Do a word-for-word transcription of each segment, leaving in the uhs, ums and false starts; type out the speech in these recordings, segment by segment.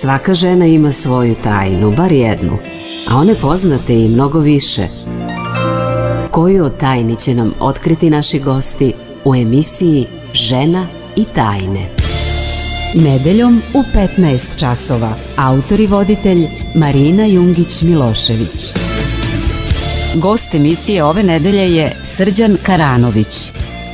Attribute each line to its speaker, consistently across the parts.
Speaker 1: Svaka žena ima svoju tajnu, bar jednu, a one poznate i mnogo više. Koju od tajni će nam otkriti naši gosti u emisiji Žena i tajne? Nedeljom u petnaest časova. Autor i voditelj Marina Jungić-Milošević. Gost emisije ove nedelje je Srđan Karanović.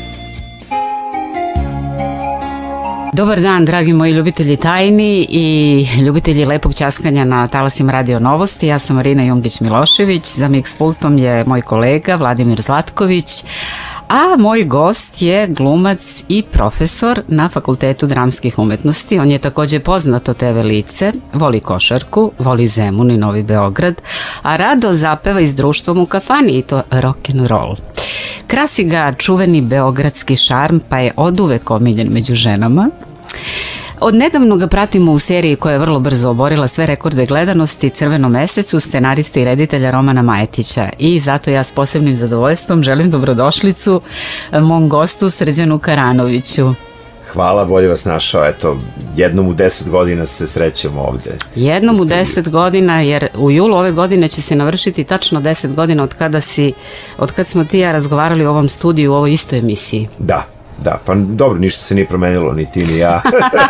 Speaker 1: Dobar dan, dragi moji ljubitelji tajni i ljubitelji lepog ćaskanja na talasima Radio Novosti. Ja sam Marina Jungić-Milošević, za mix pultom je moj kolega Vladimir Zlatković, a moj gost je glumac i profesor na Fakultetu dramskih umetnosti. On je takođe poznato te ve lice, voli košarku, voli Zemun i Novi Beograd, a rado zapeva i s društvom u kafani, i to rock'n'roll. Krasi ga čuveni beogradski šarm, pa je oduvek omiljen među ženama. Od nedavno ga pratimo u seriji koja je vrlo brzo oborila sve rekorde gledanosti, Crvenom mesecu, scenarista i reditelja Romana Majetića. I zato ja s posebnim zadovoljstvom želim dobrodošlicu mom gostu Srđanu Karanoviću.
Speaker 2: Hvala, bolje vas našao. Eto, jednom u deset godina se srećemo ovde.
Speaker 1: Jednom u deset godina, jer u julu ove godine će se navršiti tačno deset godina od kada si, od kad smo ti i ja razgovarali u ovom studiju, u ovoj istoj emisiji.
Speaker 2: Da. Da, pa dobro, ništa se nije promenilo, ni ti, ni ja.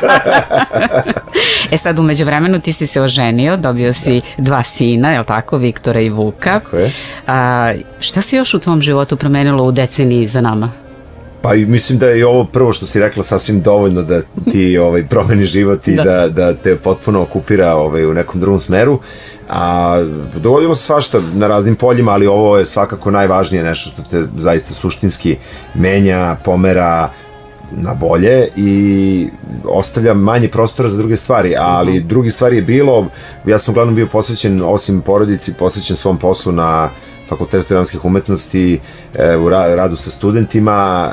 Speaker 1: E sad, umeđu vremenu ti si se oženio, dobio si da. dva sina, je li tako, Viktora i Vuka.
Speaker 2: Tako je.
Speaker 1: A, šta se još u tvom životu promenilo u deceniji za nama?
Speaker 2: Pa mislim da je ovo prvo što si rekla sasvim dovoljno da ti ovaj, promeni život i da. Da, da te potpuno okupira ovaj, u nekom drugom smeru. A dogodimo se svašta na raznim poljima, ali ovo je svakako najvažnije, nešto što te zaista suštinski menja, pomera na bolje i ostavlja manje prostora za druge stvari, ali drugi stvari je bilo, ja sam uglavnom bio posvećen, osim porodici, posvećen svom poslu na Fakultetu dramskih umetnosti, u radu sa studentima.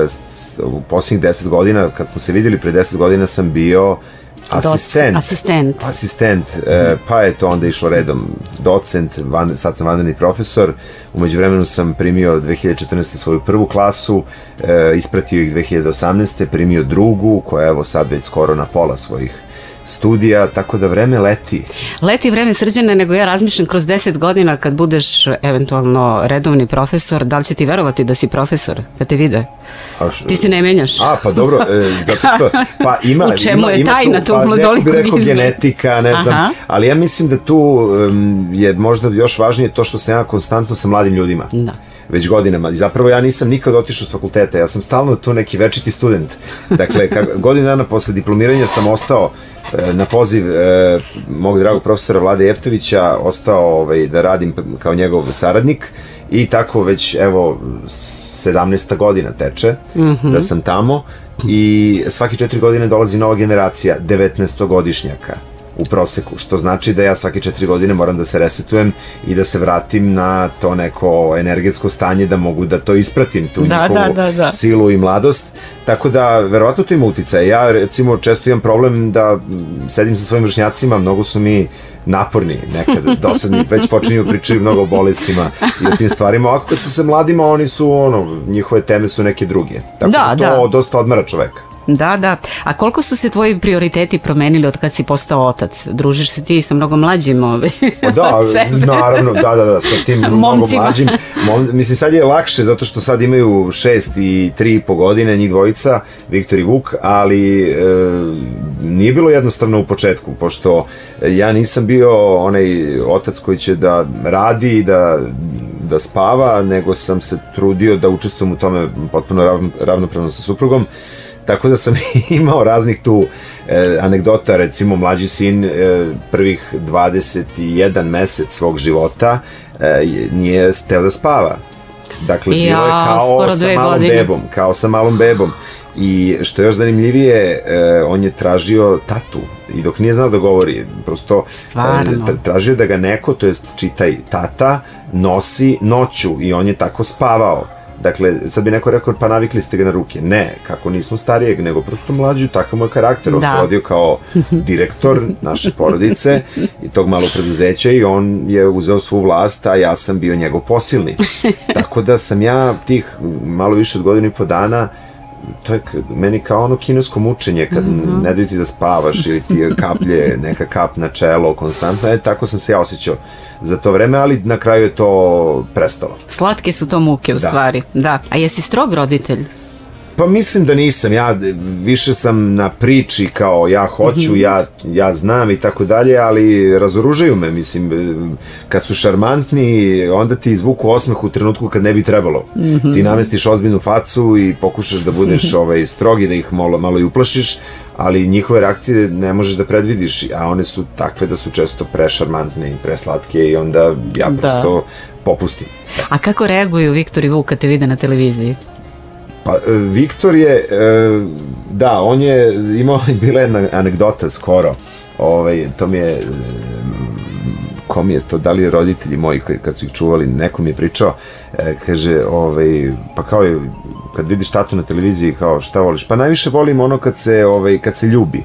Speaker 2: U posljednjih deset godina, kad smo se vidjeli pre deset godina, sam bio asistent.
Speaker 1: Asistent.
Speaker 2: Asistent, pa je to onda išlo redom docent, sad sam vanredni profesor. Umeđu vremenu sam primio dve hiljade četrnaeste. svoju prvu klasu, ispratio ih dve hiljade osamnaeste. primio drugu, koja je evo sad već skoro na pola svojih studija, tako da vreme leti.
Speaker 1: Leti vreme, Srđane, nego ja razmišljam kroz deset godina kad budeš eventualno redovni profesor, da li će ti verovati da si profesor kad te vide? Š... Ti se ne menjaš.
Speaker 2: A, pa dobro, e, zato što pa ima,
Speaker 1: u čemu
Speaker 2: ima,
Speaker 1: je tajna
Speaker 2: tu,
Speaker 1: tog
Speaker 2: pa,
Speaker 1: mladolikog
Speaker 2: izgleda? Neko bi rekao
Speaker 1: izgled.
Speaker 2: Genetika, ne znam, aha, ali ja mislim da tu um, je možda još važnije to što sam ja konstantno sa mladim ljudima. Da. Već godinama. I zapravo ja nisam nikad otišao s fakulteta, ja sam stalno tu neki večiti student. Dakle, godinu dana posle diplomiranja sam ostao e, na poziv e, mog dragog profesora Vlade Jeftovića, ostao ovaj, da radim kao njegov saradnik i tako već, evo, sedamnaesta godina teče, mm-hmm, da sam tamo i svake četiri godine dolazi nova generacija devetnaestogodišnjaka u proseku, što znači da ja svake četiri godine moram da se resetujem i da se vratim na to neko energetsko stanje, da mogu da to ispratim, tu da, njihovu da, da, da. silu i mladost, tako da verovatno to ima uticaja. Ja recimo često imam problem da sedim sa svojim vršnjacima, mnogo su mi naporni nekad, dosadni, već počinju pričaju mnogo o bolestima i o tim stvarima, ovako kad se sa mladima, oni su, ono, njihove teme su neke druge, tako da, da to da. dosta odmara čoveka.
Speaker 1: Da, da. A koliko su se tvoji prioriteti promenili od kad si postao otac? Družiš se ti sa mnogo mlađim ove,
Speaker 2: da, naravno, da, da, da, sa tim mnogo mlađim. Mom, mislim, sad je lakše, zato što sad imaju šest i tri i po godine, njih dvojica, Viktor i Vuk, ali e, nije bilo jednostavno u početku, pošto ja nisam bio onaj otac koji će da radi i da, da spava, nego sam se trudio da učestvujem u tome potpuno rav, ravnopravno sa suprugom. Tako da sam imao raznih tu e, anegdota, recimo mlađi sin e, prvih dvadeset jedan mesec svog života e, nije steo da spava. Dakle, ja, bilo je kao sa malom godine. bebom, kao sa malom bebom. I što je još zanimljivije, e, on je tražio tatu i dok nije znao da govori, prosto e, tražio da ga neko, to jest čitaj tata, nosi noću i on je tako spavao. Dakle, sad bi neko rekao, pa navikli ste ga na ruke. Ne, kako nismo starijeg, nego prosto mlađu, takav moj karakter. On se rodio kao direktor naše porodice i tog malog preduzeća i on je uzeo svu vlast, a ja sam bio njegov posilni. Tako da sam ja tih malo više od godinu i po dana to je meni kao ono kinesko mučenje, kad mm-hmm. ne daju ti da spavaš ili ti kaplje, neka kap na čelo konstantno, e, tako sam se ja osjećao za to vreme, ali na kraju je to prestalo.
Speaker 1: Slatke su to muke u da. stvari, da. A jesi strog roditelj?
Speaker 2: Pa mislim da nisam, ja više sam na priči kao ja hoću, mm-hmm. ja, ja znam i tako dalje, ali razoružaju me, mislim, kad su šarmantni, onda ti izvuku osmeh u trenutku kad ne bi trebalo. Mm-hmm. Ti namestiš ozbiljnu facu i pokušaš da budeš ovaj, strog i da ih malo, malo i uplašiš, ali njihove reakcije ne možeš da predvidiš, a one su takve da su često prešarmantne i preslatke i onda ja prosto da. popustim.
Speaker 1: A kako reaguju Viktor i Vuk kad te vide na televiziji?
Speaker 2: Pa, Viktor je, da, on je imao, bila jedna anegdota skoro, ovaj, to mi je, kom je to, da li je roditelji moji kad su ih čuvali, neko mi je pričao, kaže, ovaj, pa kao je, kad vidiš tatu na televiziji, kao šta voliš, pa najviše volim ono kad se, ovaj, kad se ljubi.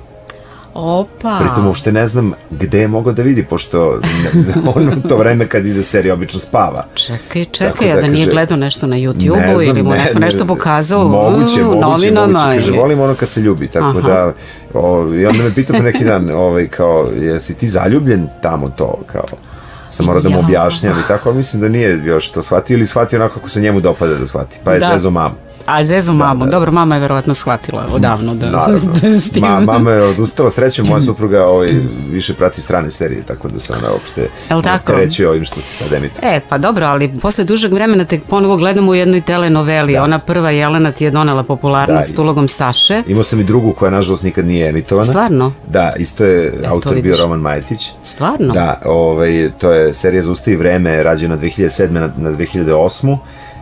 Speaker 1: Opa.
Speaker 2: Pritom uopšte ne znam gde je mogao da vidi, pošto on u to vreme kad ide serija obično spava.
Speaker 1: Čekaj, čekaj, da, da, da nije kaže, gledao nešto na YouTube-u ili mu ne, neko nešto pokazao
Speaker 2: moguće,
Speaker 1: u
Speaker 2: moguće,
Speaker 1: novinama.
Speaker 2: Moguće, kaže, volim ono kad se ljubi, tako Aha. da, o, i onda me pita po neki dan, ovaj, kao, jesi ti zaljubljen tamo to, kao, sam morao da mu objašnjam i tako, ali mislim da nije još to shvatio ili shvatio onako kako se njemu dopada da shvati, pa je da. zezo mamu.
Speaker 1: A zezu mamu, da, da. Dobro, mama je verovatno shvatila odavno da, da s tim.
Speaker 2: Ma, mama je odustala, srećem, moja supruga ovaj, više prati strane serije, tako da se ona uopšte trećuje ovim što se sad emituje.
Speaker 1: E, pa dobro, ali posle dužeg vremena te ponovo gledamo u jednoj telenoveli, da. Ona prva Jelena ti je donela popularnost da, ulogom Saše.
Speaker 2: Imao sam i drugu koja nažalost nikad nije emitovana.
Speaker 1: Stvarno?
Speaker 2: Da, isto je e, autor bio Roman Majetić.
Speaker 1: Stvarno?
Speaker 2: Da, ovaj, to je serija Zaustavi vreme, rađena dve hiljade sedme na, na dve hiljade osmu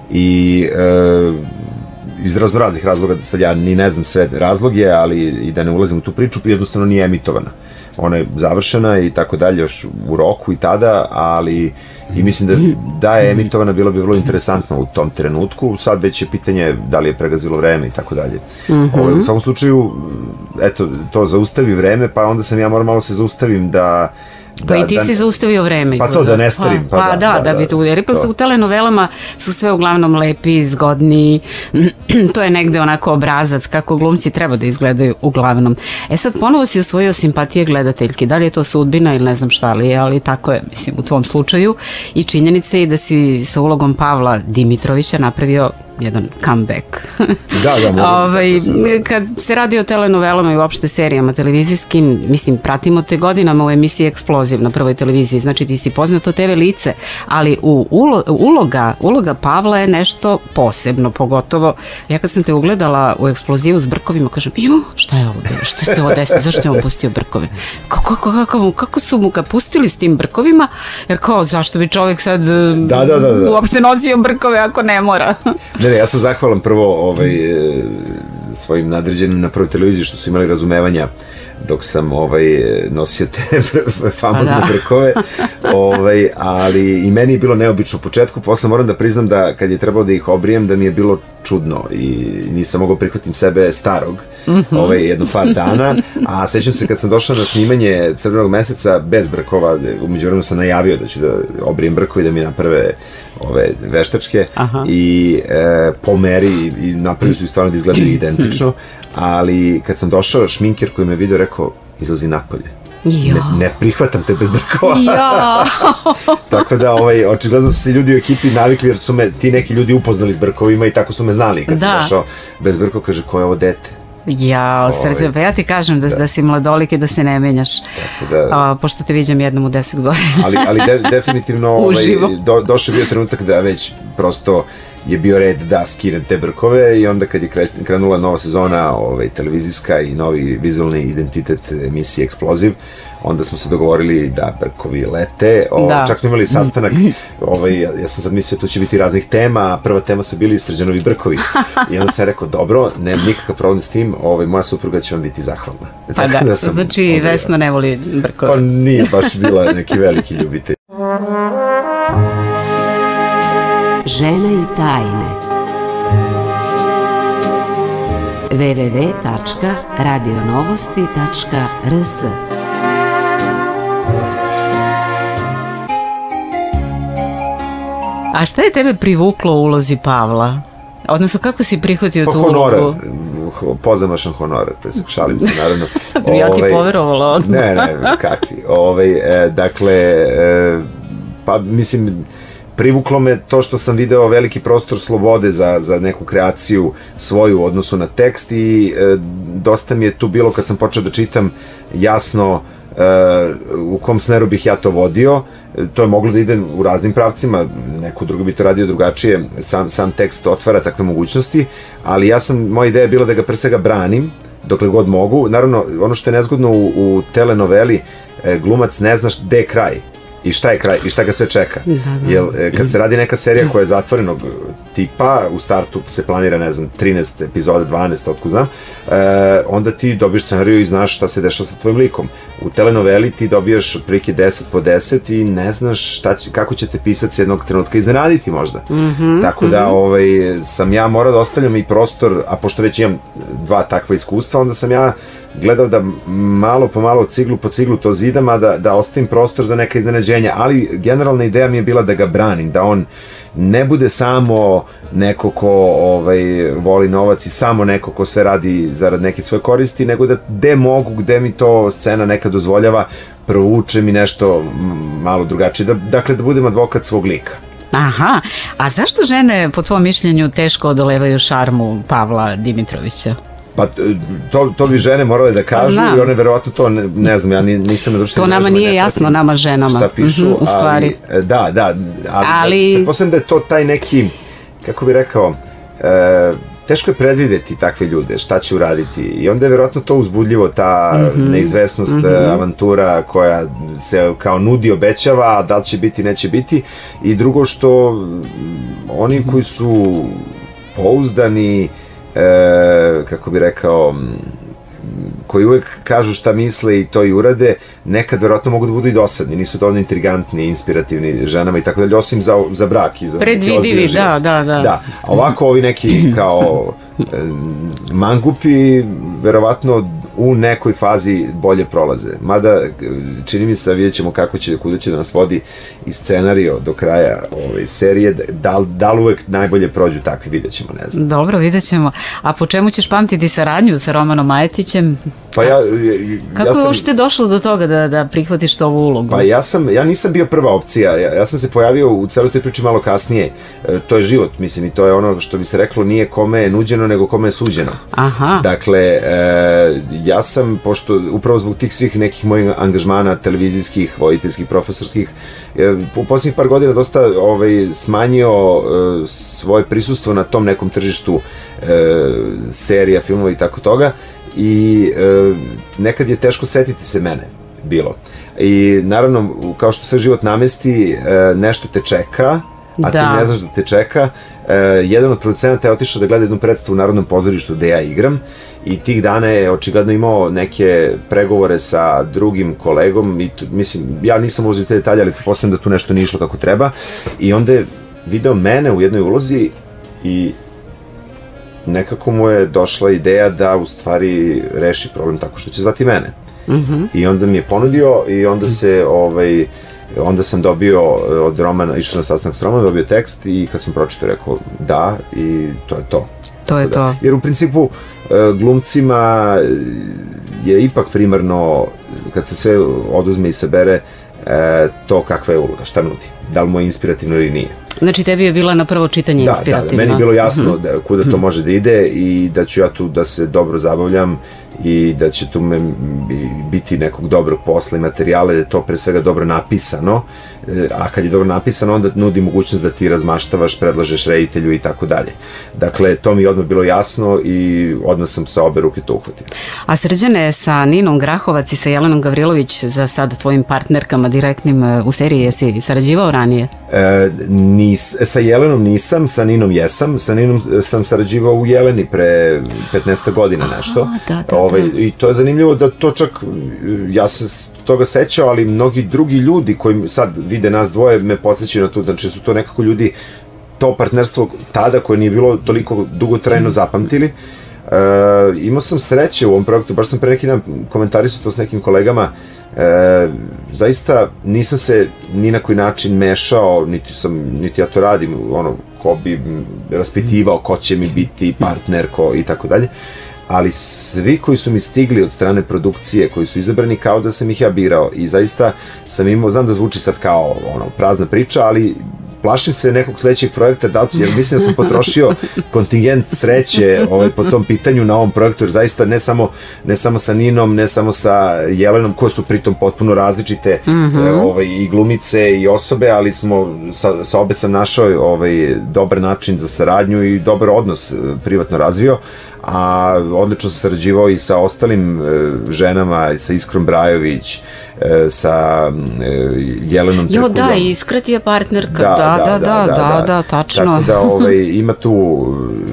Speaker 2: i e, iz razno raznih razloga, sad ja ni ne znam sve razloge, ali i da ne ulazim u tu priču, jednostavno nije emitovana. Ona je završena i tako dalje još u roku i tada, ali i mislim da da je emitovana bilo bi vrlo interesantno u tom trenutku, sad već je pitanje da li je pregazilo vreme i tako dalje. U svakom slučaju, eto, to zaustavi vreme, pa onda sam ja moram malo se zaustavim da
Speaker 1: Pa da, i ti da, si zaustavio vreme.
Speaker 2: Pa to da ne starim.
Speaker 1: Pa, pa da, da, da, da bi tu, jer ipak u telenovelama su sve uglavnom lepi, zgodni, to je negde onako obrazac kako glumci treba da izgledaju uglavnom. E sad ponovo si osvojio simpatije gledateljki, da li je to sudbina ili ne znam šta li je, ali tako je, mislim, u tvom slučaju i činjenica je da si sa ulogom Pavla Dimitrovića napravio jedan comeback.
Speaker 2: Da, da, mogu.
Speaker 1: Ovaj, kad se radi o telenovelama i uopšte serijama televizijskim, mislim, pratimo te godinama u emisiji Eksploziv na Prvoj televiziji, znači ti si poznato te ve lice, ali u ulo, uloga, uloga Pavla je nešto posebno, pogotovo ja kad sam te ugledala u Eksplozivu s brkovima, kažem, jo, šta je ovo, šta ste ovo desili, zašto je on pustio brkove? Kako, kako, kako, kako su mu ga pustili s tim brkovima? Jer kao, zašto bi čovjek sad
Speaker 2: da, da, da, da.
Speaker 1: uopšte nosio brkove ako ne mora?
Speaker 2: Ne, ne, ja sam zahvalan prvo ovaj, svojim nadređenim na Prvoj televiziji što su imali razumevanja dok sam ovaj, nosio te famozne da. brkove, ovaj, ali i meni je bilo neobično u početku, posle moram da priznam da kad je trebalo da ih obrijem da mi je bilo čudno i nisam mogao prihvatim sebe starog mm-hmm. ovaj, jedno par dana, a sećam se kad sam došao na snimanje Crvenog meseca bez brkova, umeđu vremenu sam najavio da ću da obrijem brkove i da mi naprave ove veštačke Aha. i e, po meri i napravili su i stvarno da izgledaju identično, ali kad sam došao, šminker koji me vidio rekao, izlazi napolje. Ne, ne prihvatam te bez brkova. Tako da, ovaj, očigledno su se ljudi u ekipi navikli jer su me ti neki ljudi upoznali s brkovima i tako su me znali. Kad da. sam došao bez brkova, kaže, ko je ovo dete?
Speaker 1: Ja, srce, pa ja ti kažem da, da. da si mladolik i da se ne menjaš, da, a, pošto te viđam jednom u deset godina.
Speaker 2: ali ali de, definitivno ovaj, do, došao bio trenutak da već prosto je bio red da skinem te brkove i onda kad je krenula nova sezona ovaj, televizijska i novi vizualni identitet emisije Eksploziv, onda smo se dogovorili da brkovi lete, o, da. čak smo imali sastanak, ovaj, ja, ja sam sad mislio tu će biti raznih tema, a prva tema su bili Srđanovi brkovi i onda sam rekao, dobro, nemam nikakav problem s tim, ovaj, moja supruga će vam biti zahvalna.
Speaker 1: Pa da, da sam, znači ovaj, Vesna ne voli brkove.
Speaker 2: Pa nije baš bila neki veliki ljubitelj.
Speaker 3: Žene i tajne. w w w tačka radionovosti tačka r s
Speaker 1: A šta je tebe privuklo u ulozi Pavla? Odnosno, kako si prihvatio
Speaker 2: pa
Speaker 1: tu
Speaker 2: honorar,
Speaker 1: ulogu?
Speaker 2: pozamašan honorar, presek, šalim se, naravno.
Speaker 1: Ja ti poverovala odmah.
Speaker 2: Ne, ne, kakvi. Ovaj, e, dakle, e, pa mislim, privuklo me to što sam video veliki prostor slobode za, za neku kreaciju svoju u odnosu na tekst i e, dosta mi je tu bilo kad sam počeo da čitam jasno Uh, u kom smeru bih ja to vodio. To je moglo da ide u raznim pravcima, neko drugo bi to radio drugačije, sam, sam tekst otvara takve mogućnosti, ali ja sam, moja ideja je bila da ga pre svega branim dokle god mogu. Naravno, ono što je nezgodno u, u telenoveli, glumac ne znaš gde je kraj i šta je kraj i šta ga sve čeka. Da, da. Jer kad se radi neka serija koja je zatvorenog tipa, u startu se planira, ne znam, trinaest epizoda, dvanaest, otkud znam, e, onda ti dobiješ scenariju i znaš šta se dešava sa tvojim likom. U telenoveli ti dobijaš otprilike deset po deset i ne znaš šta će, kako će te pisac jednog trenutka iznenaditi možda. Mm-hmm, Tako da mm-hmm. ovaj, sam ja morao da ostavljam i prostor, a pošto već imam dva takva iskustva, onda sam ja gledao da malo po malo, ciglu po ciglu to zidam, a da, da ostavim prostor za neka iznenađenja, ali generalna ideja mi je bila da ga branim, da on ne bude samo neko ko ovaj, voli novac i samo neko ko sve radi zarad neke svoje koristi, nego da gde mogu, gde mi to scena neka dozvoljava, provuče mi nešto malo drugačije, da, dakle da budem advokat svog lika.
Speaker 1: Aha, a zašto žene, po tvojom mišljenju, teško odolevaju šarmu Pavla Dimitrovića?
Speaker 2: Pa to, to bi žene morale da kažu znam. I one verovatno to, ne, ne znam, ja nisam na društvenim
Speaker 1: mrežama. To nama nije jasno, nama ženama.
Speaker 2: Šta pišu,
Speaker 1: mm-hmm, u stvari.
Speaker 2: Ali, da, da, ali,
Speaker 1: ali...
Speaker 2: pretpostavljam da je to taj neki, kako bi rekao, e, teško je predvideti takve ljude, šta će uraditi i onda je verovatno to uzbudljivo, ta mm-hmm. neizvesnost, mm-hmm. avantura koja se kao nudi, obećava, a da li će biti, neće biti i drugo što oni mm-hmm. koji su pouzdani, E, kako bi rekao, koji uvek kažu šta misle i to i urade, nekad verovatno mogu da budu i dosadni, nisu dovoljno intrigantni, inspirativni ženama i tako dalje, osim za, za brak i za
Speaker 1: predvidivi, da, da, da.
Speaker 2: Da, a ovako ovi neki kao e, mangupi verovatno u nekoj fazi bolje prolaze. Mada, čini mi se, vidjet ćemo kako će, kuda će da nas vodi i scenario do kraja ove serije, da, da li uvek najbolje prođu takvi, vidjet ćemo, ne znam.
Speaker 1: Dobro, vidjet ćemo. A po čemu ćeš pamtiti saradnju sa Romanom Majetićem?
Speaker 2: Pa ja, ja,
Speaker 1: kako
Speaker 2: ja sam,
Speaker 1: je uopšte došlo do toga da, da prihvatiš ovu ulogu?
Speaker 2: Pa ja sam, ja nisam bio prva opcija, ja, ja sam se pojavio u celoj toj priči malo kasnije, e, to je život, mislim, i to je ono što bi se reklo, nije kome je nuđeno, nego kome je suđeno. Aha. Dakle, e, ja sam, pošto upravo zbog tih svih nekih mojih angažmana, televizijskih, voditeljskih, profesorskih, e, u posljednjih par godina dosta ovaj, smanjio e, svoje prisustvo na tom nekom tržištu e, serija, filmova i tako toga, i e, nekad je teško setiti se mene bilo. I naravno, kao što se život namesti, e, nešto te čeka, a da. Ti ne znaš da te čeka. E, jedan od producenata je otišao da gleda jednu predstavu u Narodnom pozorištu gde ja igram i tih dana je očigledno imao neke pregovore sa drugim kolegom i tu, mislim, ja nisam ulazio u te detalje, ali pretpostavljam da tu nešto nije išlo kako treba i onda je video mene u jednoj ulozi i nekako mu je došla ideja da u stvari reši problem tako što će zvati mene. Mm-hmm. I onda mi je ponudio i onda se ovaj, onda sam dobio od Romana, išao na sastanak s Romanom, dobio tekst i kad sam pročitao rekao da i to je to.
Speaker 1: To je to.
Speaker 2: Jer u principu glumcima je ipak primarno, kad se sve oduzme i sabere, to kakva je uloga, šta nudi, da li mu je inspirativno ili nije.
Speaker 1: Znači tebi je bila na prvo čitanje
Speaker 2: da,
Speaker 1: inspirativno.
Speaker 2: Da, meni je bilo jasno mm-hmm. da, kuda to može da ide i da ću ja tu da se dobro zabavljam i da će tu me biti nekog dobrog posla i materijala, da je to pre svega dobro napisano, a kad je dobro napisano onda nudi mogućnost da ti razmaštavaš, predlažeš reditelju i tako dalje. Dakle, to mi je odmah bilo jasno i odmah sam sa obe ruke to uhvatio.
Speaker 1: A Srđane, sa Ninom Grahovac i sa Jelenom Gavrilović, za sad tvojim partnerkama direktnim u seriji, jesi sarađivao ranije?
Speaker 2: E, nis, sa Jelenom nisam, sa Ninom jesam, sa Ninom sam sarađivao u Jeleni pre petnaest godina nešto.
Speaker 1: A, da, da,
Speaker 2: ovaj, da. I to je zanimljivo da to čak, ja se toga sećao, ali mnogi drugi ljudi koji sad vide nas dvoje me podsjećaju na to, znači su to nekako ljudi, to partnerstvo tada koje nije bilo toliko dugotrajno zapamtili. E, imao sam sreće u ovom projektu, baš sam pre neki dan komentarisao to s nekim kolegama, e, zaista nisam se ni na koji način mešao, niti sam, niti ja to radim, ono, ko bi raspitivao ko će mi biti partner, ko i tako dalje. ali svi koji su mi stigli od strane produkcije, koji su izabrani kao da sam ih ja birao i zaista sam imao, znam da zvuči sad kao ono, prazna priča, ali plašim se nekog sledećeg projekta, da, jer mislim da sam potrošio kontingent sreće ovaj, po tom pitanju na ovom projektu, jer zaista ne samo, ne samo sa Ninom, ne samo sa Jelenom, koje su pritom potpuno različite mm-hmm. ovaj, i glumice i osobe, ali smo, sa, sa obe sam našao ovaj, dobar način za saradnju i dobar odnos privatno razvio, a odlično sam sarađivao i sa ostalim e, ženama, sa Iskrom Brajović, e, sa e, Jelenom
Speaker 1: Jo, da, Iskra ti je partnerka, da, da, da, da, da, da, tačno.
Speaker 2: Tako da ovaj, ima tu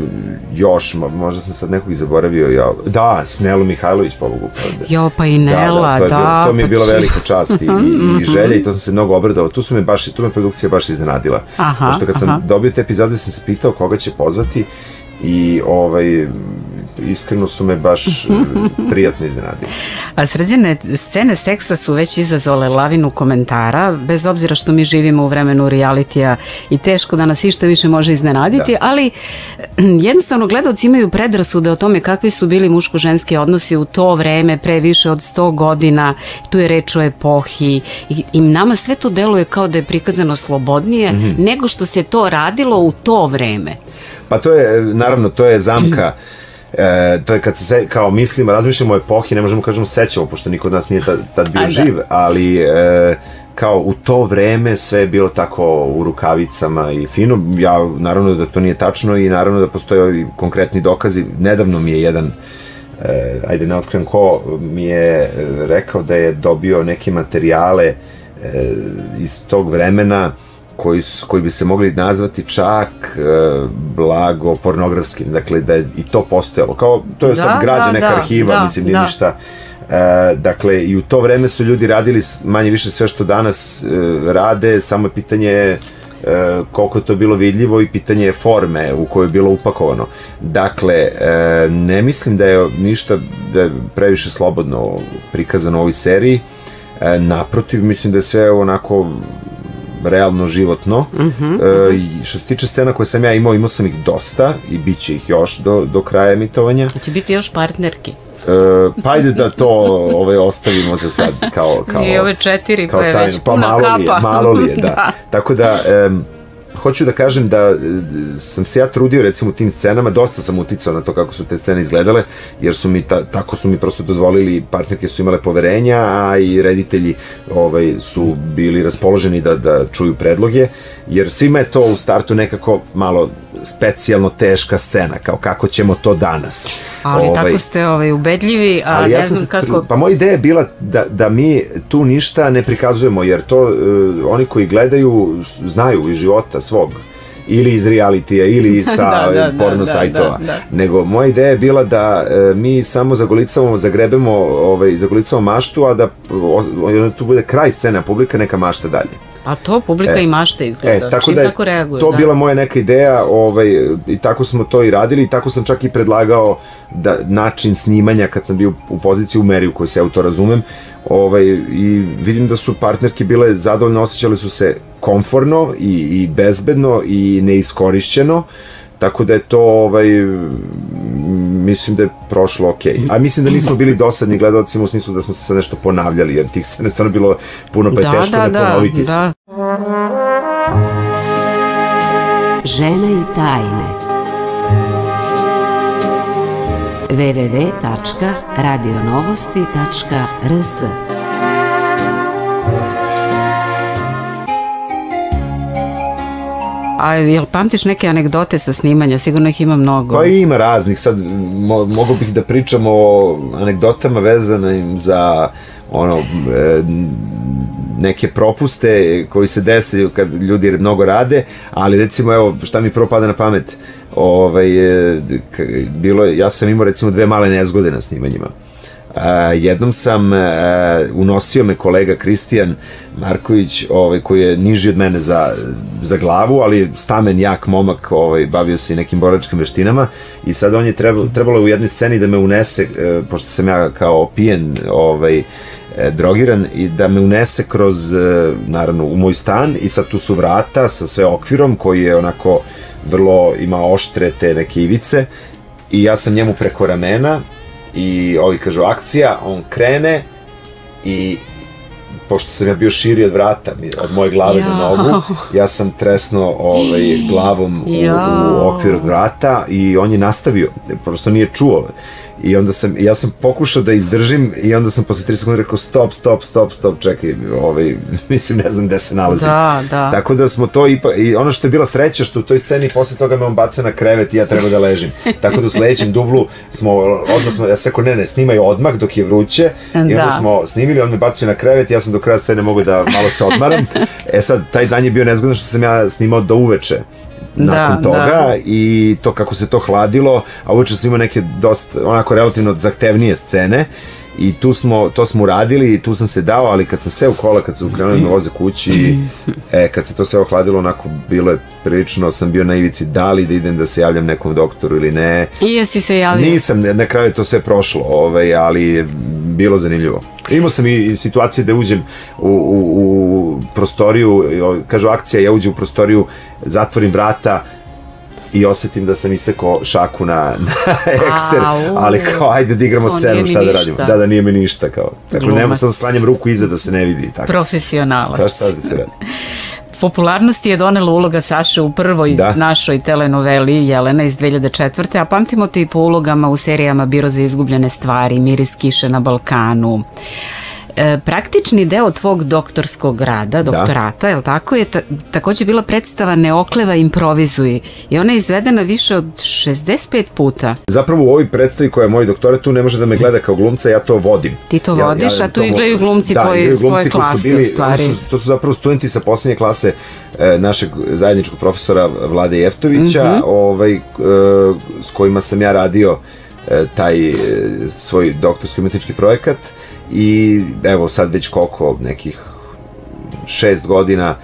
Speaker 2: još, možda sam sad nekog i zaboravio, ja, da, s Nelom Mihajlović, pobogu.
Speaker 1: Jo, pa i Nela, da.
Speaker 2: da, to, je bilo, to mi je bila velika čast i, i želja i to sam se mnogo obradao. Tu su me baš, tu me produkcija baš iznenadila. Aha, Pošto kad sam aha. dobio te epizode, sam se pitao koga će pozvati i ovaj, iskreno su me baš prijatno iznenadili.
Speaker 1: A Srđane, scene seksa su već izazvale lavinu komentara, bez obzira što mi živimo u vremenu realitija i teško da nas išta više može iznenaditi, da. ali jednostavno gledaoci imaju predrasude o tome kakvi su bili muško-ženski odnosi u to vreme, pre više od sto godina, tu je reč o epohi i, i nama sve to deluje kao da je prikazano slobodnije mm-hmm. nego što se to radilo u to vreme.
Speaker 2: Pa to je, naravno, to je zamka. E, to je kad se, kao mislimo, razmišljamo o epohi, ne možemo kažemo sećamo, pošto niko od nas nije tad, tad bio živ, ali e, kao u to vreme sve je bilo tako u rukavicama i fino. Ja, naravno da to nije tačno i naravno da postoje konkretni dokazi. Nedavno mi je jedan, e, ajde ne otkrijem ko, mi je rekao da je dobio neke materijale e, iz tog vremena Koji, koji bi se mogli nazvati čak e, blago pornografskim, dakle da je i to postojalo, kao to je da, sad građa da, neka da, arhiva, da, mislim, nije da. ništa. E, dakle, i u to vreme su ljudi radili manje više sve što danas e, rade, samo je pitanje e, koliko je to bilo vidljivo i pitanje je forme u kojoj je bilo upakovano. Dakle, e, ne mislim da je ništa da je previše slobodno prikazano u ovoj seriji, e, naprotiv, mislim da je sve onako realno životno. Uh-huh, uh-huh. E, što se tiče scena koje sam ja imao, imao sam ih dosta i bit će ih još do, do kraja emitovanja.
Speaker 1: Će biti još partnerki?
Speaker 2: E, pa ajde da to ovaj, ostavimo za sad kao, kao,
Speaker 1: i ove četiri koje je već
Speaker 2: pa
Speaker 1: puna
Speaker 2: malo
Speaker 1: kapa.
Speaker 2: Li je, malo li je, da. da. Tako da, um, hoću da kažem da sam se ja trudio recimo u tim scenama, dosta sam uticao na to kako su te scene izgledale, jer su mi, ta, tako su mi prosto dozvolili, partnerke su imale poverenja, a i reditelji ovaj, su bili raspoloženi da, da čuju predloge, jer svima je to u startu nekako malo specijalno teška scena, kao kako ćemo to danas.
Speaker 1: Ali ovaj, tako ste ovaj, ubedljivi, a ne ja znam kako... Tru...
Speaker 2: Pa moja ideja je bila da, da mi tu ništa ne prikazujemo, jer to uh, oni koji gledaju znaju iz života svog, ili iz realitija, ili sa da, da, porno da, sajtova. Da, da. Nego moja ideja je bila da uh, mi samo zagolicamo, zagrebemo, ovaj, zagolicamo maštu, a da o, o, tu bude kraj scena, publika neka mašta dalje.
Speaker 1: A to publika e, i mašta izgleda, e, tako čim da je tako reaguju.
Speaker 2: To
Speaker 1: da.
Speaker 2: bila moja neka ideja, ovaj, i tako smo to i radili, i tako sam čak i predlagao da, način snimanja kad sam bio u poziciji u meri u kojoj se ja u to razumem, ovaj, i vidim da su partnerke bile zadovoljne, osjećale su se komforno i, i bezbedno i neiskorišćeno, tako da je to, ovaj, mislim da je prošlo okej. Okay. A mislim da nismo bili dosadni gledalcima u smislu da smo se sad nešto ponavljali, jer tih scena stvarno bilo puno, pa je da, teško da, da ponoviti se. Da.
Speaker 3: Žene i tajne. w w w tačka radionovosti tačka r s
Speaker 1: A jel pamtiš neke anegdote sa snimanja? Sigurno ih ima mnogo.
Speaker 2: Pa ima raznih. Sad mo, mogu bih da pričam o anegdotama vezanim za ono, e, neke propuste koji se dese kad ljudi mnogo rade, ali recimo, evo, šta mi prvo pada na pamet, ovaj, e, bilo je, ja sam imao recimo dve male nezgode na snimanjima. Uh, jednom sam, uh, unosio me kolega Kristijan Marković, ovaj, koji je niži od mene za, za glavu, ali stamen, jak momak, ovaj, bavio se i nekim boračkim veštinama, i sad on je trebalo, trebalo u jednoj sceni da me unese, uh, pošto sam ja kao pijen, ovaj, drogiran, i da me unese kroz, naravno, u moj stan, i sad tu su vrata sa sve okvirom koji je onako vrlo, ima oštre te neke ivice, i ja sam njemu preko ramena i ovi kažu akcija, on krene i pošto sam ja bio širi od vrata, od moje glave ja. do nogu, ja sam tresnuo ovaj, glavom u, u okvir od vrata i on je nastavio, prosto nije čuo. I onda sam, ja sam pokušao da izdržim i onda sam posle tri sekunde rekao stop, stop, stop, stop, čekaj, ovaj, mislim, ne znam gde se nalazim.
Speaker 1: Da, da.
Speaker 2: Tako da smo to ipak, i ono što je bila sreća, što u toj sceni posle toga me on baca na krevet i ja treba da ležim. Tako da u sledećem dublu smo, odmah smo, ja sam rekao ne, ne, snimaj odmah dok je vruće i onda da. smo snimili, on me bacio na krevet i ja sam do kraja scene mogao da malo se odmaram. E sad, taj dan je bio nezgodan što sam ja snimao do uveče. Nakon da, toga da. I to kako se to hladilo, a uveče sam imao neke dosta, onako relativno zahtevnije scene i tu smo, to smo uradili i tu sam se dao, ali kad sam seo u kola, kad sam ukrenuli me voze kući, e, kad se to sve ohladilo, onako bilo je prilično, sam bio na ivici da li da idem da se javljam nekom doktoru ili ne.
Speaker 1: I jesi se javio?
Speaker 2: Nisam, na kraju je to sve prošlo, ovaj, ali je bilo zanimljivo. Imao sam i situacije da uđem u, u, u prostoriju, kažu akcija, ja uđem u prostoriju, zatvorim vrata i osetim da sam isekao šaku na, na ekser, ali kao ajde da igramo scenu, šta da radimo. Da, da nije mi ništa, kao. Tako nema, sam sklanjam ruku iza da se ne vidi. Tako.
Speaker 1: Profesionalac.
Speaker 2: Pa šta da se radi.
Speaker 1: Popularnosti je donela uloga Saše u prvoj da. našoj telenoveli Jelena iz dve hiljade četvrte. a pamtimo te i po ulogama u serijama Biro za izgubljene stvari, Miris kiše na Balkanu. E, praktični deo tvog doktorskog rada, doktorata, je li tako, je ta, takođe bila predstava Ne okleva, improvizuj i ona je izvedena više od šezdeset pet puta.
Speaker 2: Zapravo u ovoj predstavi koja je moj doktorat tu ne može da me gleda kao glumca, ja to vodim.
Speaker 1: Ti to ja, vodiš, ja, a tu igraju glumci da, tvoje, tvoje klase bili, u stvari. Su, to su zapravo studenti sa posljednje klase e, našeg zajedničkog profesora Vlade Jeftovića, mm-hmm. ovaj, e, s kojima sam ja radio e, taj e, svoj doktorski umetnički projekat. I evo sad već koliko, nekih šest godina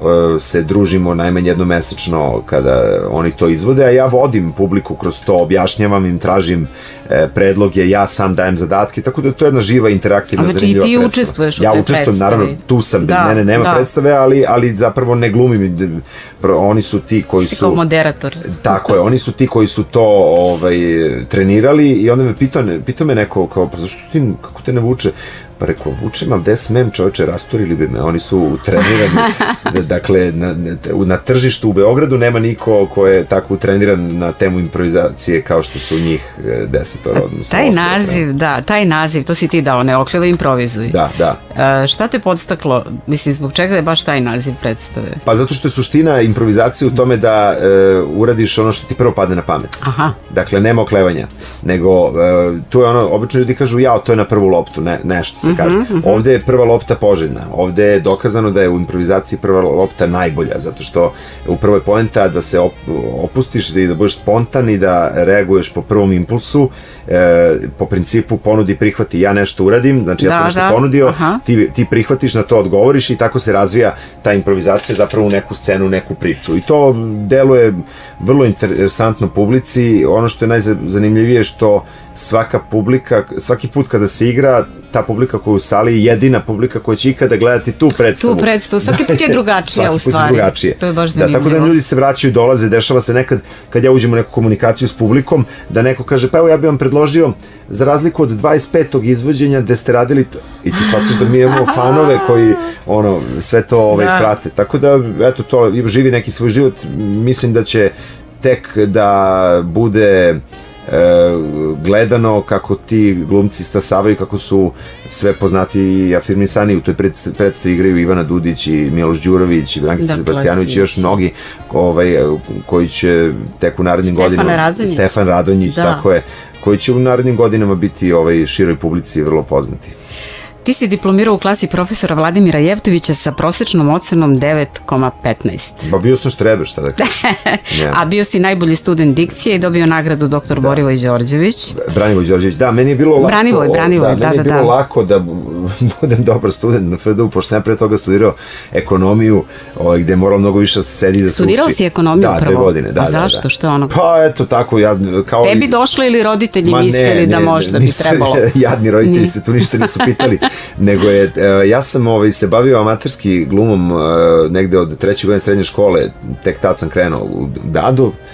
Speaker 1: se družimo najmanje jednomesečno kada oni to izvode, a ja vodim publiku kroz to, objašnjavam im, tražim e, predloge, ja sam dajem zadatke, tako da to je jedna živa, interaktivna, znači,
Speaker 2: zanimljiva predstava.
Speaker 1: Znači i ti učestvuješ u
Speaker 2: ja
Speaker 1: toj
Speaker 2: učestvujem,
Speaker 1: predstavi.
Speaker 2: Naravno, tu sam, bez
Speaker 1: da,
Speaker 2: mene nema
Speaker 1: da.
Speaker 2: predstave, ali, ali zapravo ne glumim, oni su ti koji
Speaker 1: si
Speaker 2: su...
Speaker 1: kao moderator.
Speaker 2: Tako je, oni su ti koji su to ovaj, trenirali i onda me pitao, pitao me neko, kao, pa zašto ti, kako te ne vuče? Pa rekao, vučem, ali gde smem, čoveče, rasturili bi me, oni su trenirani, dakle, na, na tržištu u Beogradu nema niko ko je tako treniran na temu improvizacije kao što su njih desetoro.
Speaker 1: Taj naziv, da, taj naziv, to si ti dao, Ne okleva, improvizuj.
Speaker 2: Da, da.
Speaker 1: E, šta te podstaklo, mislim, zbog čega je baš taj naziv predstave?
Speaker 2: Pa zato što je suština improvizacije u tome da e, uradiš ono što ti prvo padne na pamet.
Speaker 1: Aha.
Speaker 2: Dakle, nema oklevanja, nego e, tu je ono, obično ljudi kažu, jao, to je na prvu loptu, ne, nešto se kaže. Mm-hmm. Ovde je prva lopta poželjna. Ovde je dokazano da je u improvizaciji prva lopta najbolja, zato što u prvoj poenta da se op, opustiš i da budeš spontan i da reaguješ po prvom impulsu, e, po principu ponudi, prihvati, ja nešto uradim, znači ja da, sam nešto da. ponudio, ti, ti prihvatiš, na to odgovoriš i tako se razvija ta improvizacija zapravo u neku scenu, u neku priču. I to deluje vrlo interesantno publici. Ono što je najzanimljivije što svaka publika, svaki put kada se igra, ta publika koja je u sali je jedina publika koja će ikada gledati tu predstavu.
Speaker 1: Tu predstavu, svaki put je drugačija u stvari.
Speaker 2: Drugačije.
Speaker 1: To je baš zanimljivo.
Speaker 2: Da, tako da ljudi se vraćaju, dolaze, dešava se nekad kad ja uđem u neku komunikaciju s publikom, da neko kaže, pa evo ja bih vam predložio, za razliku od dvadeset petog izvođenja gde ste radili to, i ti shvatiš da mi imamo fanove koji ono, sve to ovaj, da. prate. Tako da, eto, to živi neki svoj život, mislim da će tek da bude E, gledano kako ti glumci stasavaju, kako su sve poznati i afirmisani u toj predstavi igraju Ivana Dudić i Miloš Đurović i Brankica Sebastijanović i još mnogi ovaj, koji će tek u narednim
Speaker 1: Stefan
Speaker 2: godinama
Speaker 1: Radonjić.
Speaker 2: Stefan Radonjić, da. tako je, koji će u narednim godinama biti ovaj, široj publici vrlo poznati.
Speaker 1: Ti si diplomirao u klasi profesora Vladimira Jeftovića sa prosečnom ocenom devet zarez petnaest.
Speaker 2: Ba bio sam štreber, šta da kažem.
Speaker 1: A bio si najbolji student dikcije i dobio nagradu doktor da. Borivoj Đorđević.
Speaker 2: Branivoj Đorđević, da, meni je bilo lako.
Speaker 1: Branivoj, Branivoj, da, da, da.
Speaker 2: Meni je bilo da. lako da budem dobar student na F D U, pošto sam pre toga studirao ekonomiju, ovaj, gde je moralo mnogo više da se sedi da se
Speaker 1: Studirao
Speaker 2: uči.
Speaker 1: si ekonomiju
Speaker 2: da,
Speaker 1: prvo?
Speaker 2: Dve godine, da.
Speaker 1: A zašto?
Speaker 2: Da, da.
Speaker 1: Što je ono?
Speaker 2: Pa eto tako, ja kao...
Speaker 1: Tebi došlo ili roditelji
Speaker 2: Ma,
Speaker 1: mislili
Speaker 2: ne,
Speaker 1: da
Speaker 2: ne,
Speaker 1: možda
Speaker 2: nisu,
Speaker 1: bi trebalo?
Speaker 2: Jadni roditelji Ni. se tu ništa nisu pitali, nego je, ja sam ovaj, se bavio amaterski glumom negde od treće godine srednje škole, tek tad sam krenuo u Dadu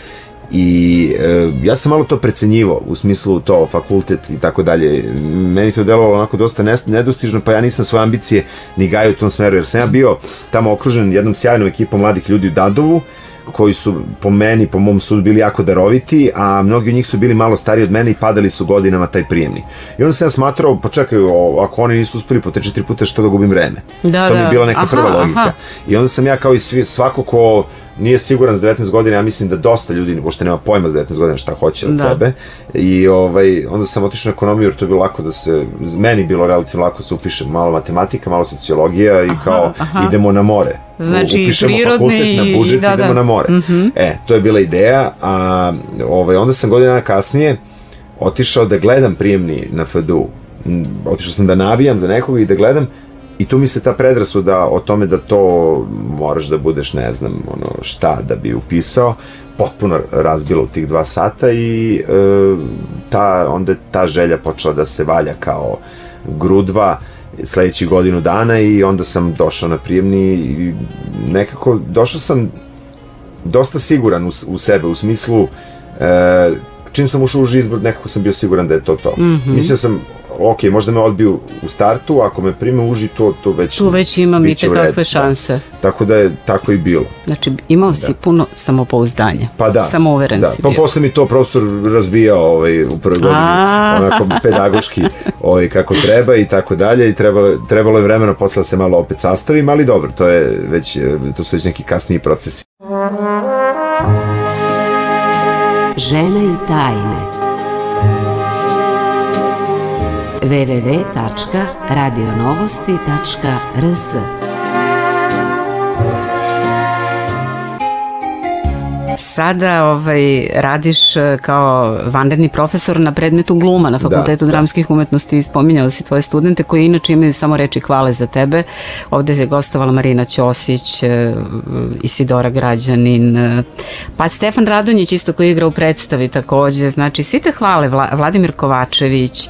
Speaker 2: I e, ja sam malo to precenjivo u smislu to, fakultet i tako dalje. Meni to delovalo onako dosta nedostižno, pa ja nisam svoje ambicije ni gajio u tom smeru, jer sam ja bio tamo okružen jednom sjajnom ekipom mladih ljudi u Dadovu, koji su po meni, po mom sudu bili jako daroviti, a mnogi od njih su bili malo stariji od mene i padali su godinama taj prijemni. I onda sam ja smatrao, pa čekaj, ako oni nisu uspeli po tri četiri puta, što da gubim vreme?
Speaker 1: Da,
Speaker 2: to mi je
Speaker 1: da.
Speaker 2: bila neka
Speaker 1: Aha,
Speaker 2: prva logika.
Speaker 1: aha.
Speaker 2: I onda sam ja kao i svi, svako ko nije siguran s devetnaest godina, ja mislim da dosta ljudi uopšte nema pojma s devetnaest godina šta hoće od
Speaker 1: da.
Speaker 2: sebe. I ovaj, onda sam otišao na ekonomiju, jer to je bilo lako da se, meni bilo relativno lako da se upiše malo matematika, malo sociologija i
Speaker 1: aha,
Speaker 2: kao
Speaker 1: aha.
Speaker 2: idemo na more.
Speaker 1: Znači,
Speaker 2: upišemo
Speaker 1: prirodni
Speaker 2: fakultet na budžet,
Speaker 1: da,
Speaker 2: idemo
Speaker 1: da.
Speaker 2: na more.
Speaker 1: Mm-hmm.
Speaker 2: E, to je bila ideja, a ovaj, onda sam godina dana kasnije otišao da gledam prijemni na F D U. Otišao sam da navijam za nekoga i da gledam, i tu mi se ta predrasuda o tome da to moraš da budeš, ne znam, ono, šta da bi upisao, potpuno razbila u tih dva sata i e, ta, onda je ta želja počela da se valja kao grudva sledećih godinu dana i onda sam došao na prijemni i nekako došao sam dosta siguran u, u sebe, u smislu e, čim sam ušao u izbor, nekako sam bio siguran da je to to. Mm-hmm. Mislio sam, ok, možda me odbiju u startu, ako me prime uži, to, to već...
Speaker 1: Tu već imam i tekakve šanse.
Speaker 2: Da. Tako da je tako i bilo.
Speaker 1: Znači, imao si da. puno samopouzdanja.
Speaker 2: Pa da.
Speaker 1: Samouveren
Speaker 2: da.
Speaker 1: si
Speaker 2: pa
Speaker 1: bio.
Speaker 2: Pa posle mi to prostor razbijao ovaj, u prvoj godini, onako pedagoški ovaj, kako treba i tako dalje i trebalo, trebalo je vremena posle da se malo opet sastavim, ali dobro, to, je već, to su već neki kasniji procesi.
Speaker 3: Žene i tajne. w w w tačka radionovosti tačka r s
Speaker 1: Sada ovaj, radiš kao vanredni profesor na predmetu gluma na Fakultetu da, dramskih da. umetnosti. Spominjala si tvoje studente koji inače imaju samo reči hvale za tebe. Ovde je gostovala Marina Ćosić, Isidora Građanin, pa Stefan Radonjić isto koji igra u predstavi takođe. Znači, svi te hvale, Vladimir Kovačević.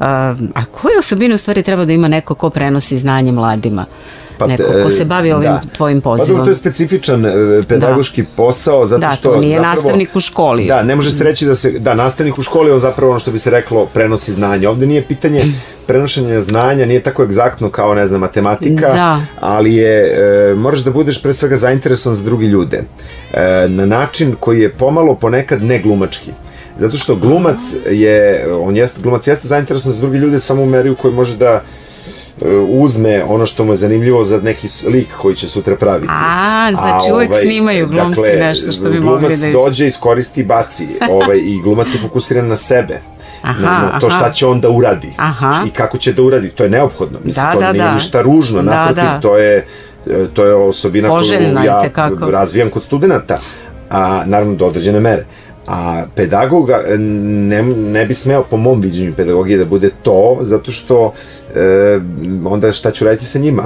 Speaker 1: A koje osobine u stvari treba da ima neko ko prenosi znanje mladima? Pa neko ko se bavi ovim da. tvojim pozivom.
Speaker 2: Pa to je specifičan pedagoški da. posao, zato
Speaker 1: da,
Speaker 2: što...
Speaker 1: Da, to nije
Speaker 2: zapravo,
Speaker 1: nastavnik u školi.
Speaker 2: Da, ne može se reći da se... Da, nastavnik u školi, on zapravo ono što bi se reklo prenosi znanje. Ovde nije pitanje prenošenja znanja, nije tako egzaktno kao, ne znam, matematika,
Speaker 1: da.
Speaker 2: ali je, e, moraš da budeš pre svega zainteresovan za drugi ljude. E, na način koji je pomalo ponekad ne glumački. Zato što glumac je, on jeste, glumac jeste zainteresovan za drugi ljude samo u meri u kojoj može da uzme ono što mu je zanimljivo za neki lik koji će sutra praviti.
Speaker 1: A, znači A, uvek ovaj, snimaju glumci dakle, nešto što bi mogli da...
Speaker 2: Glumac dođe, iskoristi i baci ovaj, i glumac je fokusiran na sebe. Aha, na, na to šta će on da uradi. Aha. I kako će da uradi. To je neophodno. Mislim, da, to da, nije da. ništa ružno. Da, naprotiv, da. to je to je osobina
Speaker 1: Poželjna
Speaker 2: koju ja
Speaker 1: tekako.
Speaker 2: razvijam kod studenta. A naravno do određene mere. A pedagoga ne, ne bi smeo po mom viđenju pedagogije da bude to, zato što e, onda šta ću raditi sa njima?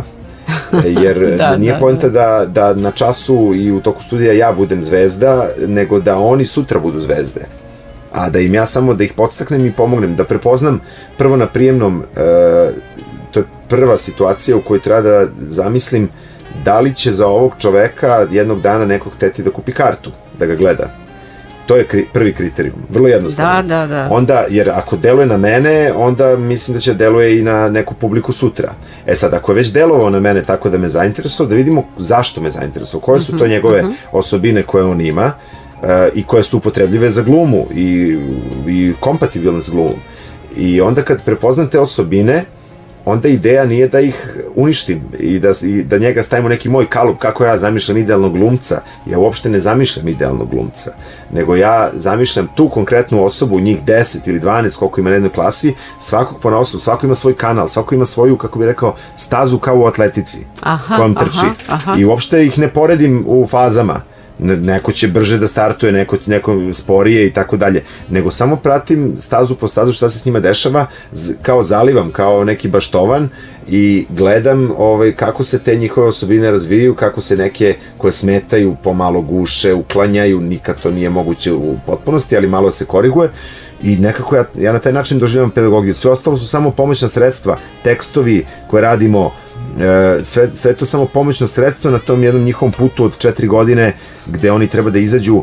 Speaker 2: Jer da, nije da, poenta da. Da, da na času i u toku studija ja budem zvezda, nego da oni sutra budu zvezde. A da im ja samo da ih podstaknem i pomognem, da prepoznam prvo na prijemnom, e, to je prva situacija u kojoj treba da zamislim da li će za ovog čoveka jednog dana nekog hteti da kupi kartu, da ga gleda. To je kri, prvi kriterijum, vrlo jednostavno.
Speaker 1: Da, da, da.
Speaker 2: Onda, jer ako deluje na mene, onda mislim da će deluje i na neku publiku sutra. E sad, ako je već delovao na mene tako da me zainteresovao, da vidimo zašto me zainteresovao, koje su to njegove uh-huh. osobine koje on ima uh, i koje su upotrebljive za glumu i, i kompatibilne s glumom. I onda kad prepoznam te osobine, onda ideja nije da ih uništim i da, i da njega stavimo neki moj kalup kako ja zamišljam idealnog glumca. Ja uopšte ne zamišljam idealnog glumca, nego ja zamišljam tu konkretnu osobu, njih deset ili dvanaest koliko ima na jednoj klasi, svakog ponaosob, svako ima svoj kanal, svako ima svoju, kako bih rekao, stazu kao u atletici aha, kojom trči. Aha, aha. I uopšte ih ne poredim u fazama. Neko će brže da startuje, neko, neko sporije i tako dalje, nego samo pratim stazu po stazu šta se s njima dešava, kao zalivam, kao neki baštovan i gledam ovaj, kako se te njihove osobine razvijaju, kako se neke koje smetaju pomalo guše, uklanjaju, nikad to nije moguće u potpunosti, ali malo se koriguje i nekako ja, ja na taj način doživljavam pedagogiju. Sve ostalo su samo pomoćna sredstva, tekstovi koje radimo, sve, sve to samo pomoćno sredstvo na tom jednom njihovom putu od četiri godine gde oni treba da izađu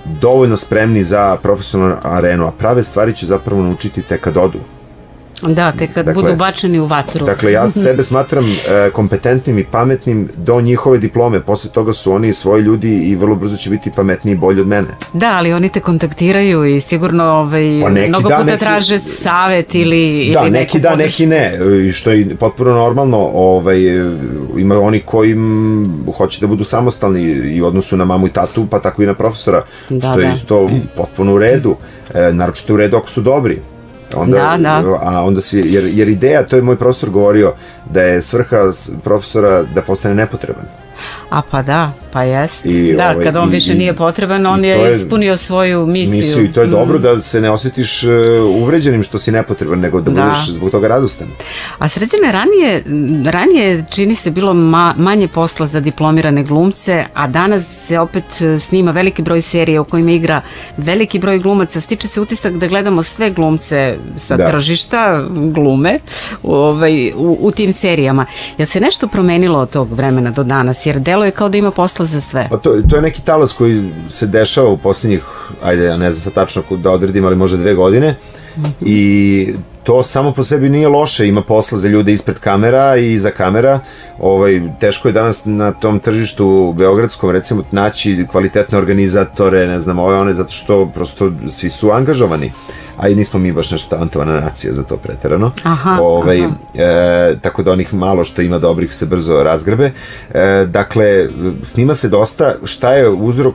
Speaker 2: dovoljno spremni za profesionalnu arenu, a prave stvari će zapravo naučiti tek kad odu.
Speaker 1: Da, tek kad dakle, budu bačeni u vatru.
Speaker 2: Dakle, ja sebe smatram e, kompetentnim i pametnim do njihove diplome. Posle toga su oni svoji ljudi i vrlo brzo će biti pametniji i bolji od mene.
Speaker 1: Da, ali oni te kontaktiraju i sigurno ovaj, pa mnogo da, puta neki, traže savet ili,
Speaker 2: da,
Speaker 1: ili
Speaker 2: neki da,
Speaker 1: podršku.
Speaker 2: Neki ne. I što je potpuno normalno. Ovaj, ima oni koji hoće da budu samostalni i u odnosu na mamu i tatu, pa tako i na profesora. Da, što je da. Isto potpuno u redu. E, naročito u redu ako su dobri. Onda, da, da. A onda si, jer, jer ideja, to je moj profesor govorio, da je svrha profesora da postane nepotreban.
Speaker 1: A pa da, pa jest.
Speaker 2: I,
Speaker 1: da,
Speaker 2: ovaj,
Speaker 1: kad on
Speaker 2: i,
Speaker 1: više
Speaker 2: i,
Speaker 1: nije potreban, on je, je ispunio svoju misiju.
Speaker 2: Misiju i to je mm. dobro da se ne osjetiš uh, uvređenim što si nepotreban, nego da, da. budeš zbog toga radostan.
Speaker 1: A Sređane, ranije, ranije čini se bilo ma, manje posla za diplomirane glumce, a danas se opet snima veliki broj serija u kojima igra veliki broj glumaca. Stiče se utisak da gledamo sve glumce sa da. tržišta glume ovaj, u, u tim serijama. Jel se nešto promenilo od tog vremena do danas? Jer delo je kao da ima posla za sve.
Speaker 2: Pa to, to je neki talas koji se dešava u posljednjih, ajde, ja ne znam sad tačno da odredim, ali možda dve godine. Mm-hmm. I to samo po sebi nije loše, ima posla za ljude ispred kamera i iza kamera. Ovaj, teško je danas na tom tržištu beogradskom, recimo, naći kvalitetne organizatore, ne znam, ove one, zato što prosto svi su angažovani. A i nismo mi baš nešto talentovana nacija za to preterano. Aha, ovaj, aha. E, tako da onih malo što ima dobrih se brzo razgrebe. E, dakle, snima se dosta. Šta je uzrok,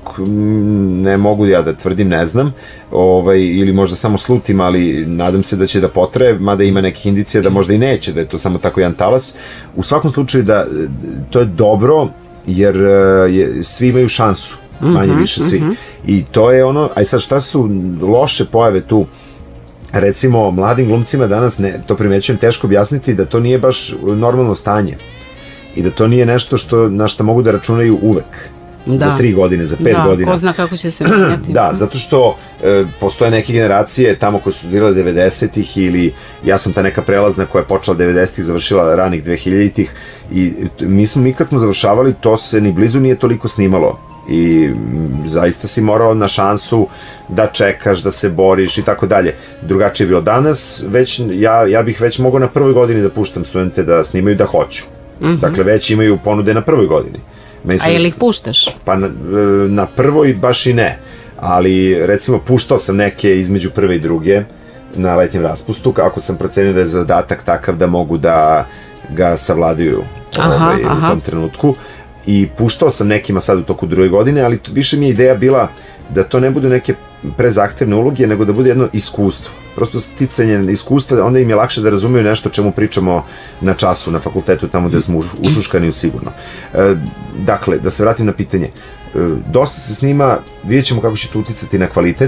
Speaker 2: ne mogu ja da tvrdim, ne znam. Ovaj, ili možda samo slutim, ali nadam se da će da potraje, mada ima nekih indicija da možda i neće, da je to samo tako jedan talas. U svakom slučaju da to je dobro, jer je, svi imaju šansu. Manje mm-hmm, više svi. Mm-hmm. I to je ono, aj sad šta su loše pojave tu? Recimo, mladim glumcima danas, ne, to primećujem, teško objasniti da to nije baš normalno stanje i da to nije nešto što, na što mogu da računaju uvek. Da. Za tri godine, za pet
Speaker 1: da,
Speaker 2: godina.
Speaker 1: Da, ko zna kako će se menjati.
Speaker 2: Da, zato što e, postoje neke generacije tamo koje su studirale devedesetih ili ja sam ta neka prelazna koja je počela devedesetih, završila ranih dvehiljaditih i mi smo, mi kad smo završavali, to se ni blizu nije toliko snimalo. I zaista si morao na šansu da čekaš, da se boriš i tako dalje. Drugačije je bilo danas, već, ja, ja bih već mogao na prvoj godini da puštam studente da snimaju da hoću. Mm-hmm. Dakle, već imaju ponude na prvoj godini.
Speaker 1: A je li ih puštaš?
Speaker 2: Pa na, na prvoj baš i ne, ali recimo puštao sam neke između prve i druge na letnjem raspustu, kako sam procenio da je zadatak takav da mogu da ga savladaju aha, ovaj, aha. u tom trenutku. I puštao sam nekima sad u toku druge godine, ali više mi je ideja bila da to ne budu neke prezahtevne uloge, nego da bude jedno iskustvo. Prosto sticanje iskustva, onda im je lakše da razumiju nešto čemu pričamo na času, na fakultetu, tamo gde smo ušuškani u sigurno. E, dakle, da se vratim na pitanje. E, dosta se snima, vidjet ćemo kako će to uticati na kvalitet.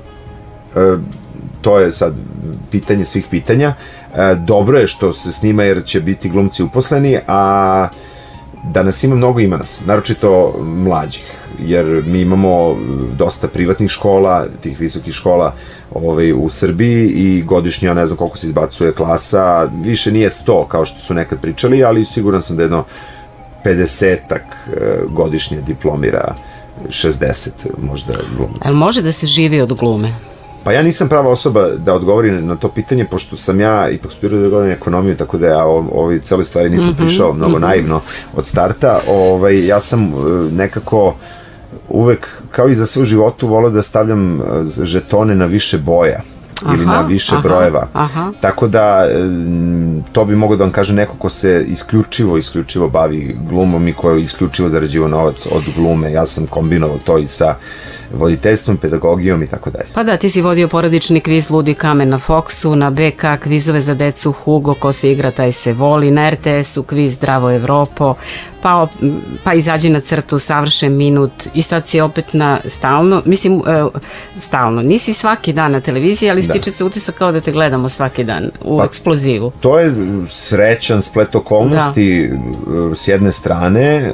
Speaker 2: E, to je sad pitanje svih pitanja. E, dobro je što se snima jer će biti glumci uposleni, a da nas ima mnogo, ima nas, naročito mlađih, jer mi imamo dosta privatnih škola, tih visokih škola ovaj, u Srbiji i godišnje, ja ne znam koliko se izbacuje klasa, više nije sto kao što su nekad pričali, ali siguran sam da jedno pedesetak godišnje diplomira, šezdeset možda glumaca.
Speaker 1: Ali može da se živi od glume?
Speaker 2: Pa ja nisam prava osoba da odgovorim na to pitanje, pošto sam ja ipak studirao da govorim ekonomiju, tako da ja o ovoj celoj stvari nisam mm-hmm, prišao mnogo mm-hmm. naivno od starta. Ovaj, ja sam nekako uvek, kao i za sve u životu, voleo da stavljam žetone na više boja ili aha, na više aha, brojeva. Aha. Tako da to bi mogao da vam kaže neko ko se isključivo, isključivo bavi glumom i ko je isključivo zarađivao novac od glume. Ja sam kombinovao to i sa voditeljstvom, pedagogijom i tako dalje.
Speaker 1: Pa da, ti si vodio porodični kviz Ludi kamen na Foxu, na be ka kvizove za decu Hugo, ko se igra taj se voli, na er te esu kviz Zdravo Evropo, pa, pa izađi na crtu, savršen minut i sad si opet na stalno, mislim e, stalno, nisi svaki dan na televiziji, ali stiče da. se utisak kao da te gledamo svaki dan u pa, eksplozivu.
Speaker 2: To je srećan splet okolnosti da. s jedne strane, e,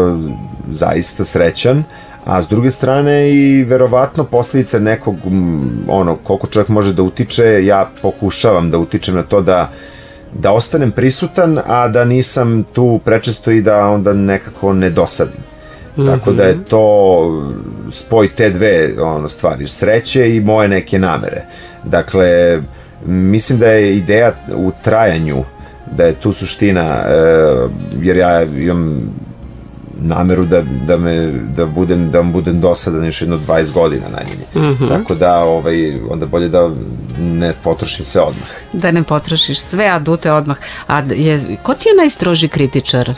Speaker 2: zaista srećan, a s druge strane i verovatno posljedica nekog, ono, koliko čovjek može da utiče, ja pokušavam da utičem na to da da ostanem prisutan, a da nisam tu prečesto i da onda nekako ne dosadim. Mm-hmm. Tako da je to spoj te dve ono, stvari, sreće i moje neke namere. Dakle, mislim da je ideja u trajanju, da je tu suština, e, jer ja imam nameru da, da, me, da, budem, da vam budem dosadan još jedno dvadeset godina najmanje. Mm-hmm. Tako da ovaj, onda bolje da ne potrošim sve odmah.
Speaker 1: Da ne potrošiš sve adute odmah. A je, ko ti je najstroži kritičar?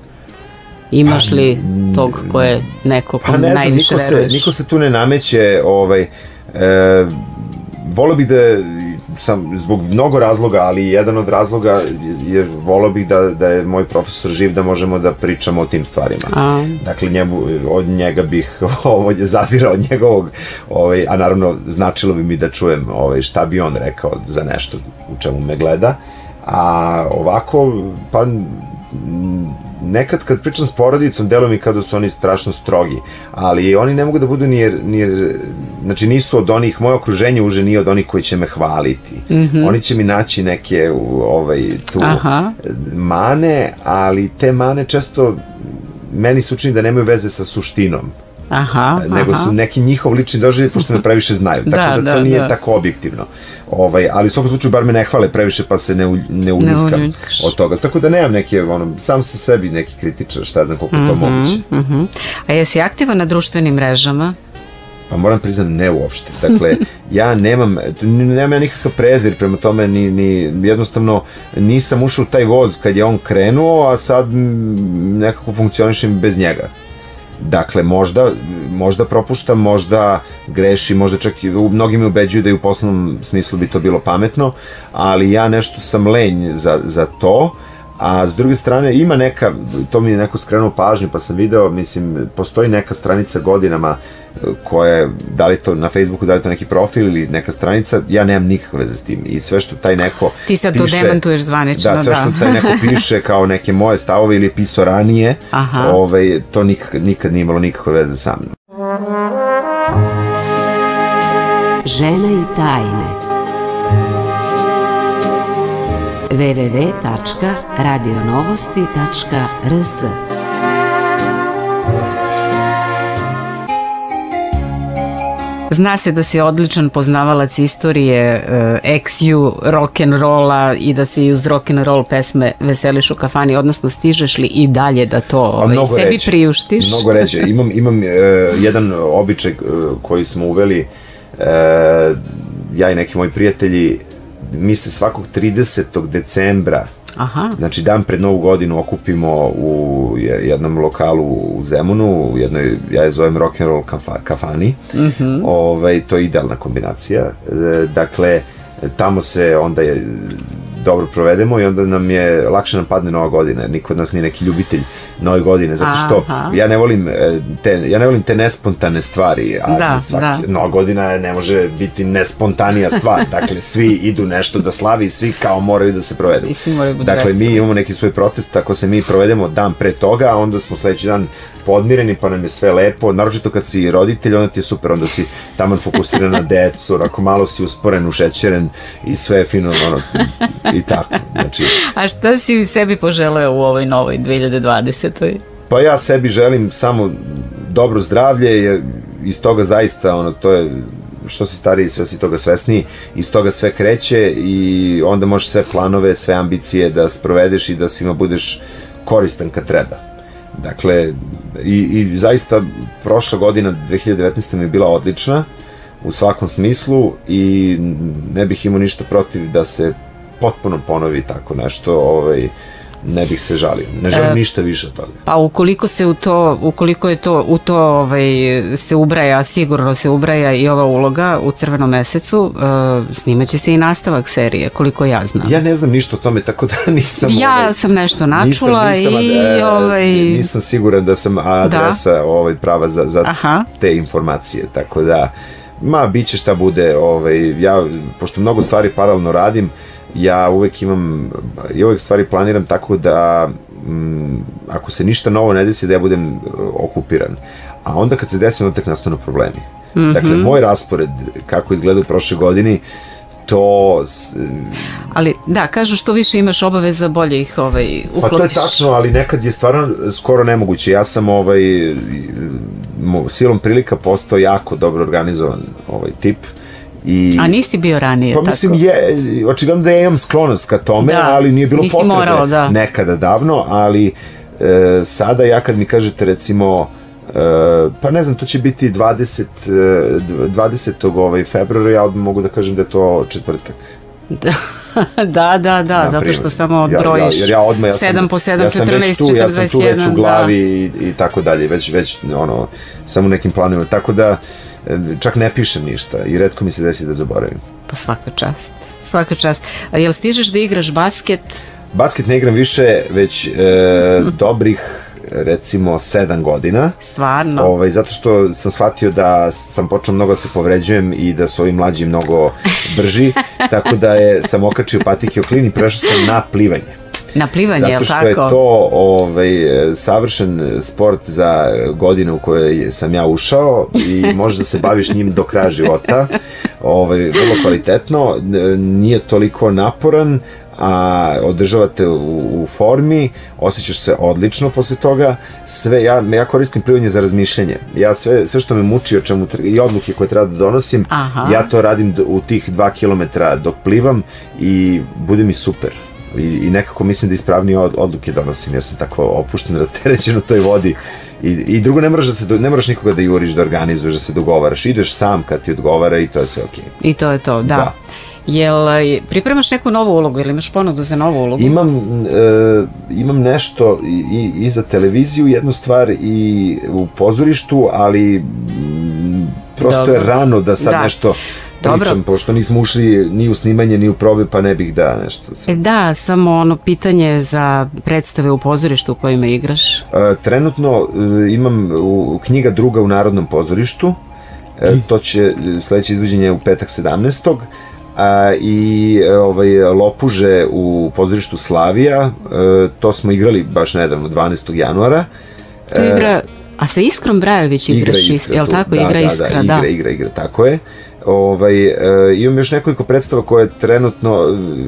Speaker 1: Imaš li tog ko je neko ko
Speaker 2: pa ne znam,
Speaker 1: najviše
Speaker 2: niko
Speaker 1: veruješ?
Speaker 2: Se, niko se tu ne nameće, ovaj, e, volio bih da sam, zbog mnogo razloga, ali jedan od razloga je, volio bih da, da je moj profesor živ, da možemo da pričamo o tim stvarima. A. Dakle, njemu, od njega bih ovo, zazirao od njegovog, ovaj, a naravno značilo bi mi da čujem ovaj, šta bi on rekao za nešto u čemu me gleda. A ovako, pa nekad kad pričam s porodicom, deluje mi kada su oni strašno strogi, ali oni ne mogu da budu ni, ni znači nisu od onih, moje okruženje uže nije od onih koji će me hvaliti. Mm-hmm. Oni će mi naći neke ovaj, tu Aha. mane, ali te mane često meni se učini da nemaju veze sa suštinom. Aha, nego aha. su neki njihov lični doživljaj, pošto me previše znaju, tako da, da to da, nije da. tako objektivno. Ovaj, ali u svakom slučaju bar me ne hvale previše, pa se ne, u, ne uljuljkam od toga. Tako da nemam neke, ono, sam sa sebi neki kritičar, šta znam koliko mm-hmm, to moguće.
Speaker 1: Mm-hmm. A jesi aktivan na društvenim mrežama?
Speaker 2: Pa moram priznam, ne uopšte. Dakle, ja nemam, nemam ja nikakav prezir prema tome, ni, ni, jednostavno nisam ušao u taj voz kad je on krenuo, a sad nekako funkcionišem bez njega. Dakle, možda, možda propuštam, možda grešim, možda čak i mnogi me ubeđuju da i u poslovnom smislu bi to bilo pametno, ali ja nešto sam lenj za, za to, a s druge strane ima neka, to mi je neko skrenuo pažnju pa sam video, mislim, postoji neka stranica godinama koja je, da li to na Facebooku, da li to neki profil ili neka stranica, ja nemam nikakve veze s tim i sve što taj neko
Speaker 1: ti sad
Speaker 2: piše,
Speaker 1: to demantuješ zvanično,
Speaker 2: da, sve što taj neko piše kao neke moje stavove ili je pisao ranije, ovaj, to nikad, nikad nije imalo nikakve veze sa mnom.
Speaker 3: Žene i tajne w w w tačka radionovosti tačka r s.
Speaker 1: Zna se da si odličan poznavalac istorije ex-ju rock'n'rolla i da se i uz rock'n'roll pesme veseliš u kafani, odnosno stižeš li i dalje da to ovaj, sebi reći, priuštiš?
Speaker 2: Mnogo ređe. Imam, imam uh, jedan običaj uh, koji smo uveli, uh, ja i neki moji prijatelji, mi se svakog tridesetog decembra, Aha. znači dan pred Novu godinu, okupimo u jednom lokalu u Zemunu, u jednoj, ja je zovem rock'n'roll kafa, kafani, mm-hmm. ovaj, to je idealna kombinacija. E, dakle, tamo se onda je dobro provedemo i onda nam je, lakše nam padne Nova godina, jer niko od nas nije neki ljubitelj Nove godine, zato što Aha. ja ne volim te, ja ne volim te nespontane stvari, a da, svaki, da. Nova godina ne može biti nespontanija stvar, dakle svi idu nešto da slavi i svi kao moraju da se provedu. Dakle, mi imamo neki svoj protest, tako se mi provedemo dan pre toga, a onda smo sledeći dan podmireni, pa nam je sve lepo, naročito kad si roditelj, onda ti je super, onda si taman fokusiran na decu, ako malo si usporen, ušećeren i sve je fino, ono, i tako, znači.
Speaker 1: A šta si sebi poželeo u ovoj novoj dve hiljade dvadesetoj?
Speaker 2: Pa ja sebi želim samo dobro zdravlje, jer iz toga zaista, ono, to je, što si stariji, sve si toga svesniji, iz toga sve kreće i onda možeš sve planove, sve ambicije da sprovedeš i da svima budeš koristan kad treba. Dakle, i, i zaista prošla godina dve hiljade devetnaesta mi je bila odlična u svakom smislu i ne bih imao ništa protiv da se potpuno ponovi tako nešto, ovaj, ne bih se žalio. Ne želim e, ništa više od toga.
Speaker 1: Pa ukoliko se u to, ukoliko je to, u to ovaj, se ubraja, sigurno se ubraja i ova uloga u Crvenom mesecu, uh, snimaće se i nastavak serije, koliko ja znam.
Speaker 2: Ja ne znam ništa o tome, tako da nisam...
Speaker 1: Ja ovaj, sam nešto načula nisam, nisam, i... Ad, ovaj,
Speaker 2: nisam siguran da sam adresa da. ovaj, prava za, za te informacije, tako da, ma, bit će šta bude, ovaj, ja, pošto mnogo stvari paralelno radim, ja uvek imam, ja uvek stvari planiram tako da m, ako se ništa novo ne desi da ja budem okupiran, a onda kad se desi onda tek nastanu problemi. Mm-hmm. Dakle, moj raspored kako izgleda u prošle godini, to...
Speaker 1: Ali da, kažu što više imaš obaveza, bolje ih ovaj, uklopiš.
Speaker 2: Pa to je tačno, ali nekad je stvarno skoro nemoguće. Ja sam ovaj, silom prilika postao jako dobro organizovan ovaj tip. I,
Speaker 1: a nisi bio ranije
Speaker 2: pa,
Speaker 1: tako?
Speaker 2: Mislim, je, očigledno da ja imam sklonost ka tome, da, ali nije bilo potrebe morao, da. nekada davno, ali e, sada ja kad mi kažete recimo, e, pa ne znam, to će biti dvadesetog ovaj, februara, ja odmah mogu da kažem da je to četvrtak.
Speaker 1: Da, da, da, zato što samo odbrojiš ja, ja, ja odmah, ja sedam po sedam, četrnaest, četrnaest,
Speaker 2: ja sam tu već u glavi i, i tako dalje, već, već ono, samo nekim planovima, tako da čak ne pišem ništa i retko mi se desi da zaboravim.
Speaker 1: Pa svaka čast, svaka čast. A jel stižeš da igraš basket?
Speaker 2: Basket ne igram više, već e, dobrih recimo sedam godina.
Speaker 1: Stvarno?
Speaker 2: Ovaj, zato što sam shvatio da sam počeo mnogo da se povređujem i da su ovi mlađi mnogo brži, tako da je, sam okačio patike o klin i prešao sam na plivanje.
Speaker 1: Na plivanje, je li tako?
Speaker 2: Zato što je to ovaj, savršen sport za godine u kojoj sam ja ušao i možeš da se baviš njim do kraja života. Ovaj, vrlo kvalitetno, nije toliko naporan, a održavate u, u formi, osjećaš se odlično posle toga. Sve, ja, ja koristim plivanje za razmišljanje. Ja sve, sve što me muči o čemu, i odluke koje treba da donosim, aha, ja to radim u tih dva kilometra dok plivam i bude mi super. I, i nekako mislim da ispravnije od, odluke donosim, jer sam tako opušten, rasterećen u toj vodi. I, i drugo, ne moraš, da se, ne moraš nikoga da juriš, da organizuješ, da se dogovaraš. Ideš sam kad ti odgovara i to je sve okej.
Speaker 1: I to je to, da. da. Jel pripremaš neku novu ulogu ili imaš ponudu za novu ulogu?
Speaker 2: Imam, e, imam nešto i, i za televiziju, jednu stvar i u pozorištu, ali m, prosto dobro, je rano da sad da. nešto... Pričam, dobro, pošto nismo ušli ni u snimanje, ni u probe, pa ne bih da nešto...
Speaker 1: E da, samo ono pitanje za predstave u pozorištu u kojima igraš.
Speaker 2: E, trenutno e, imam u, knjiga Druga u Narodnom pozorištu, e, to će sledeće izvođenje u petak sedamnaestog A, i ovaj, Lopuže u pozorištu Slavija, e, to smo igrali baš nedavno, dvanaestog januara.
Speaker 1: To igra, a sa Iskrom Brajović igraš, igra Iskra, jel tako?
Speaker 2: Da,
Speaker 1: igra
Speaker 2: da,
Speaker 1: Iskra,
Speaker 2: da,
Speaker 1: da.
Speaker 2: Igra, igra, igra, tako je. Ovaj, e, imam još nekoliko predstava koje trenutno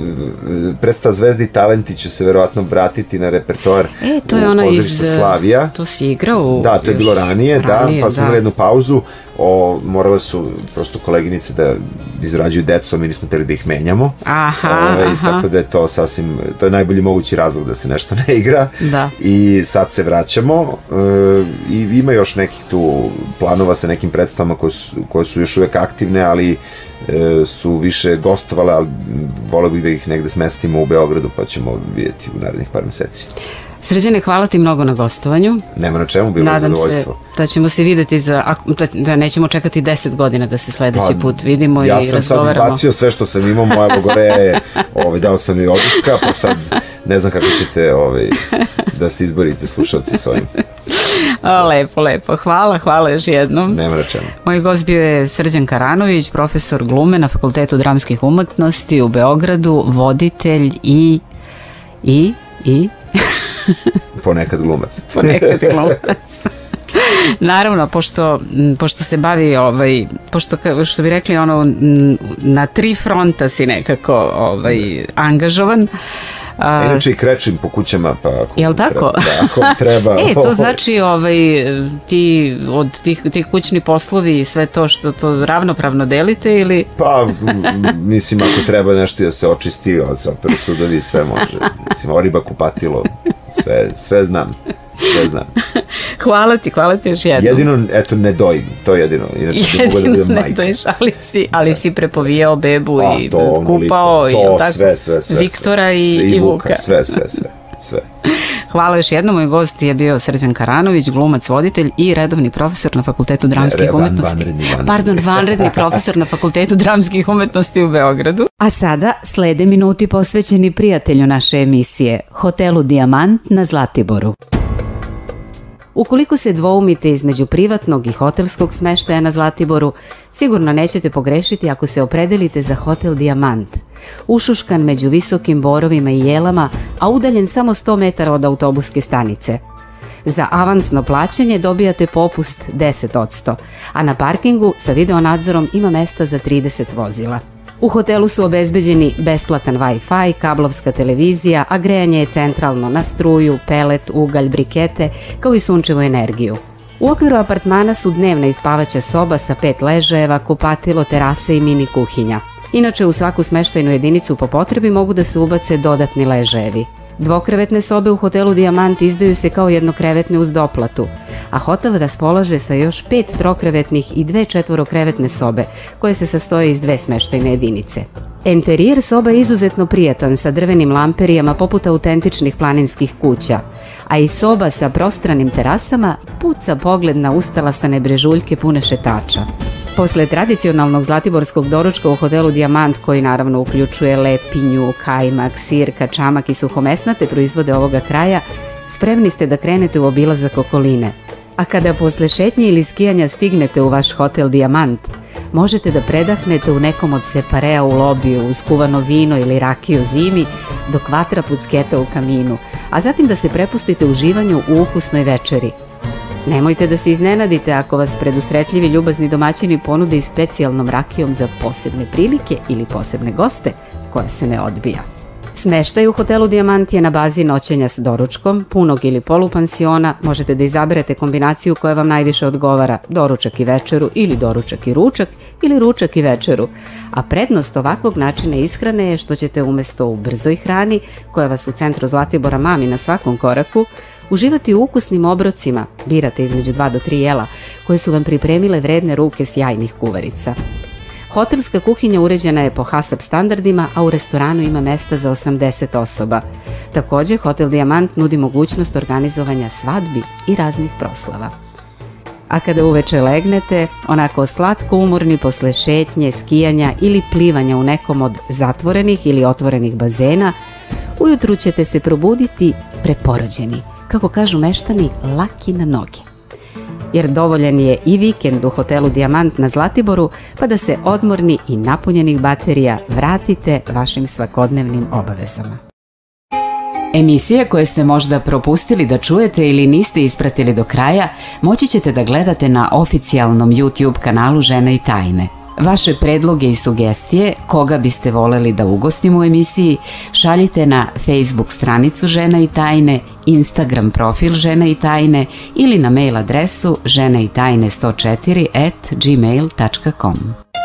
Speaker 2: e, predstava Zvezdi i talenti će se verovatno vratiti na repertoar.
Speaker 1: E, to je ono iz
Speaker 2: Slavija.
Speaker 1: To si igrao?
Speaker 2: Da, to je bilo ranije, ranije da, pa smo da. imali jednu pauzu. O, morale su prosto koleginice da izrađuju decu, a mi nismo hteli da ih menjamo.
Speaker 1: Aha,
Speaker 2: Ove,
Speaker 1: aha.
Speaker 2: Tako da je to sasvim, to je najbolji mogući razlog da se nešto ne igra.
Speaker 1: Da.
Speaker 2: I sad se vraćamo e, i ima još nekih tu planova sa nekim predstavama koje su, koje su još uvek aktivne, ali e, su više gostovale, ali voleo bih da ih negde smestimo u Beogradu, pa ćemo vidjeti u narednih par meseci.
Speaker 1: Srđane, hvala ti mnogo na gostovanju.
Speaker 2: Nema na čemu, bilo je zadovoljstvo.
Speaker 1: Nadam se da ćemo se videti za, da nećemo čekati deset godina da se sledeći pa, put vidimo
Speaker 2: ja
Speaker 1: i razgovaramo.
Speaker 2: Ja sam sad izbacio sve što sam imao, moja Logore, ovaj, dao sam i oduška, pa sad ne znam kako ćete ovaj, da se izborite slušalci s ovim.
Speaker 1: O, lepo, lepo. Hvala, hvala još jednom.
Speaker 2: Nema na čemu.
Speaker 1: Moj gost bio je Srđan Karanović, profesor glume na Fakultetu dramskih umetnosti u Beogradu, voditelj i... i... i...
Speaker 2: Ponekad glumac.
Speaker 1: Ponekad glumac. Naravno, pošto, pošto se bavi, ovaj, pošto, što bi rekli, ono, na tri fronta si nekako ovaj, angažovan.
Speaker 2: A, inače i krečim po kućama, pa ako
Speaker 1: jel tako?
Speaker 2: Treba, da, ako treba.
Speaker 1: E, to znači ovaj, ti, od tih, tih kućni poslovi i sve to što to ravnopravno delite ili?
Speaker 2: Pa, mislim, ako treba nešto da se očisti, da se operu sudovi, sve može. Mislim, oriba, kupatilo, sve, sve znam. Sve znam.
Speaker 1: Hvala ti, hvala ti još jednom.
Speaker 2: Jedino, eto, ne dojim, to je jedino. Inače,
Speaker 1: jedino
Speaker 2: da budem
Speaker 1: ne
Speaker 2: majka.
Speaker 1: dojiš, ali si, ali si prepovijao bebu
Speaker 2: A,
Speaker 1: i
Speaker 2: to,
Speaker 1: kupao i
Speaker 2: to,
Speaker 1: tako,
Speaker 2: sve, sve, sve,
Speaker 1: Viktora
Speaker 2: sve,
Speaker 1: i,
Speaker 2: sve,
Speaker 1: i Vuka.
Speaker 2: Sve, sve, sve, sve.
Speaker 1: Hvala još jednom, moj gost je bio Srđan Karanović, glumac, voditelj i redovni profesor na Fakultetu dramskih ne, umetnosti.
Speaker 2: Vanredni, vanredni.
Speaker 1: Pardon, vanredni profesor na Fakultetu dramskih umetnosti u Beogradu. A sada slede minuti posvećeni prijatelju naše emisije, hotelu Dijamant na Zlatiboru. Ukoliko se dvoumite između privatnog i hotelskog smeštaja na Zlatiboru, sigurno nećete pogrešiti ako se opredelite za hotel Dijamant. Ušuškan među visokim borovima i jelama, a udaljen samo sto metara od autobuske stanice. Za avansno plaćanje dobijate popust deset posto, a na parkingu sa videonadzorom ima mesta za trideset vozila.
Speaker 3: U hotelu su obezbeđeni besplatan Wi-Fi, kablovska televizija, a grejanje je centralno na struju, pelet, ugalj, brikete, kao i sunčevu energiju. U okviru apartmana su dnevna i spavaća soba sa pet ležajeva, kupatilo, terase i mini kuhinja. Inače, u svaku smeštajnu jedinicu po potrebi mogu da se ubace dodatni ležajevi. Dvokrevetne sobe u hotelu Dijamant izdaju se kao jednokrevetne uz doplatu, a hotel raspolaže sa još pet trokrevetnih i dve četvorokrevetne sobe, koje se sastoje iz dve smeštajne jedinice. Enterijer soba je izuzetno prijatan sa drvenim lamperijama poput autentičnih planinskih kuća, a i soba sa prostranim terasama puca pogled na ustalasane brežuljke pune šetača. Posle tradicionalnog zlatiborskog doručka u hotelu Dijamant, koji naravno uključuje lepinju, kajmak, sir, kačamak i suhomesnate proizvode ovoga kraja, spremni ste da krenete u obilazak okoline. A kada posle šetnje ili skijanja stignete u vaš hotel Dijamant, možete da predahnete u nekom od separea u lobiju uz kuvano vino ili rakiju zimi, dok vatra pucketa u kaminu, a zatim da se prepustite uživanju u ukusnoj večeri. Nemojte da se iznenadite ako vas predusretljivi ljubazni domaćini ponude i specijalnom rakijom za posebne prilike ili posebne goste, koja se ne odbija. Smeštaj u hotelu Dijamant je na bazi noćenja s doručkom, punog ili polupansiona. Možete da izaberete kombinaciju koja vam najviše odgovara, doručak i večeru ili doručak i ručak ili ručak i večeru. A prednost ovakvog načina ishrane je što ćete umesto u brzoj hrani, koja vas u centru Zlatibora mami na svakom koraku, uživati u ukusnim obrocima, birate između dva do tri jela, koje su vam pripremile vredne ruke sjajnih kuvarica. Hotelska kuhinja uređena je po HASAP standardima, a u restoranu ima mesta za osamdeset osoba. Takođe, hotel Dijamant nudi mogućnost organizovanja svadbi i raznih proslava. A kada uveče legnete, onako slatko umorni posle šetnje, skijanja ili plivanja u nekom od zatvorenih ili otvorenih bazena, ujutru ćete se probuditi preporođeni, kako kažu meštani, laki na noge. Jer dovoljan je i vikend u hotelu Dijamant na Zlatiboru, pa da se odmorni i napunjenih baterija vratite vašim svakodnevnim obavezama.
Speaker 1: Emisije koje ste možda propustili da čujete ili niste ispratili do kraja, moći ćete da gledate na oficijalnom YouTube kanalu Žena i tajne. Vaše predloge i sugestije, koga biste voleli da ugostimo u emisiji, šaljite na Facebook stranicu Žena i tajne, Instagram profil Žena i tajne ili na mail adresu žena i tajne sto četiri at gmail tačka com.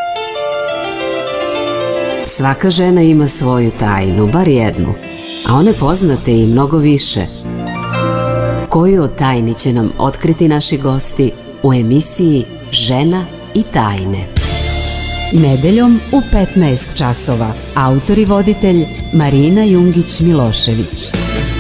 Speaker 3: Svaka žena ima svoju tajnu, bar jednu, a one poznate i mnogo više. Koju od tajni će nam otkriti naši gosti u emisiji Žena i tajne? Nedeljom u petnaest časova. Autor i voditelj Marina Jungić Milošević.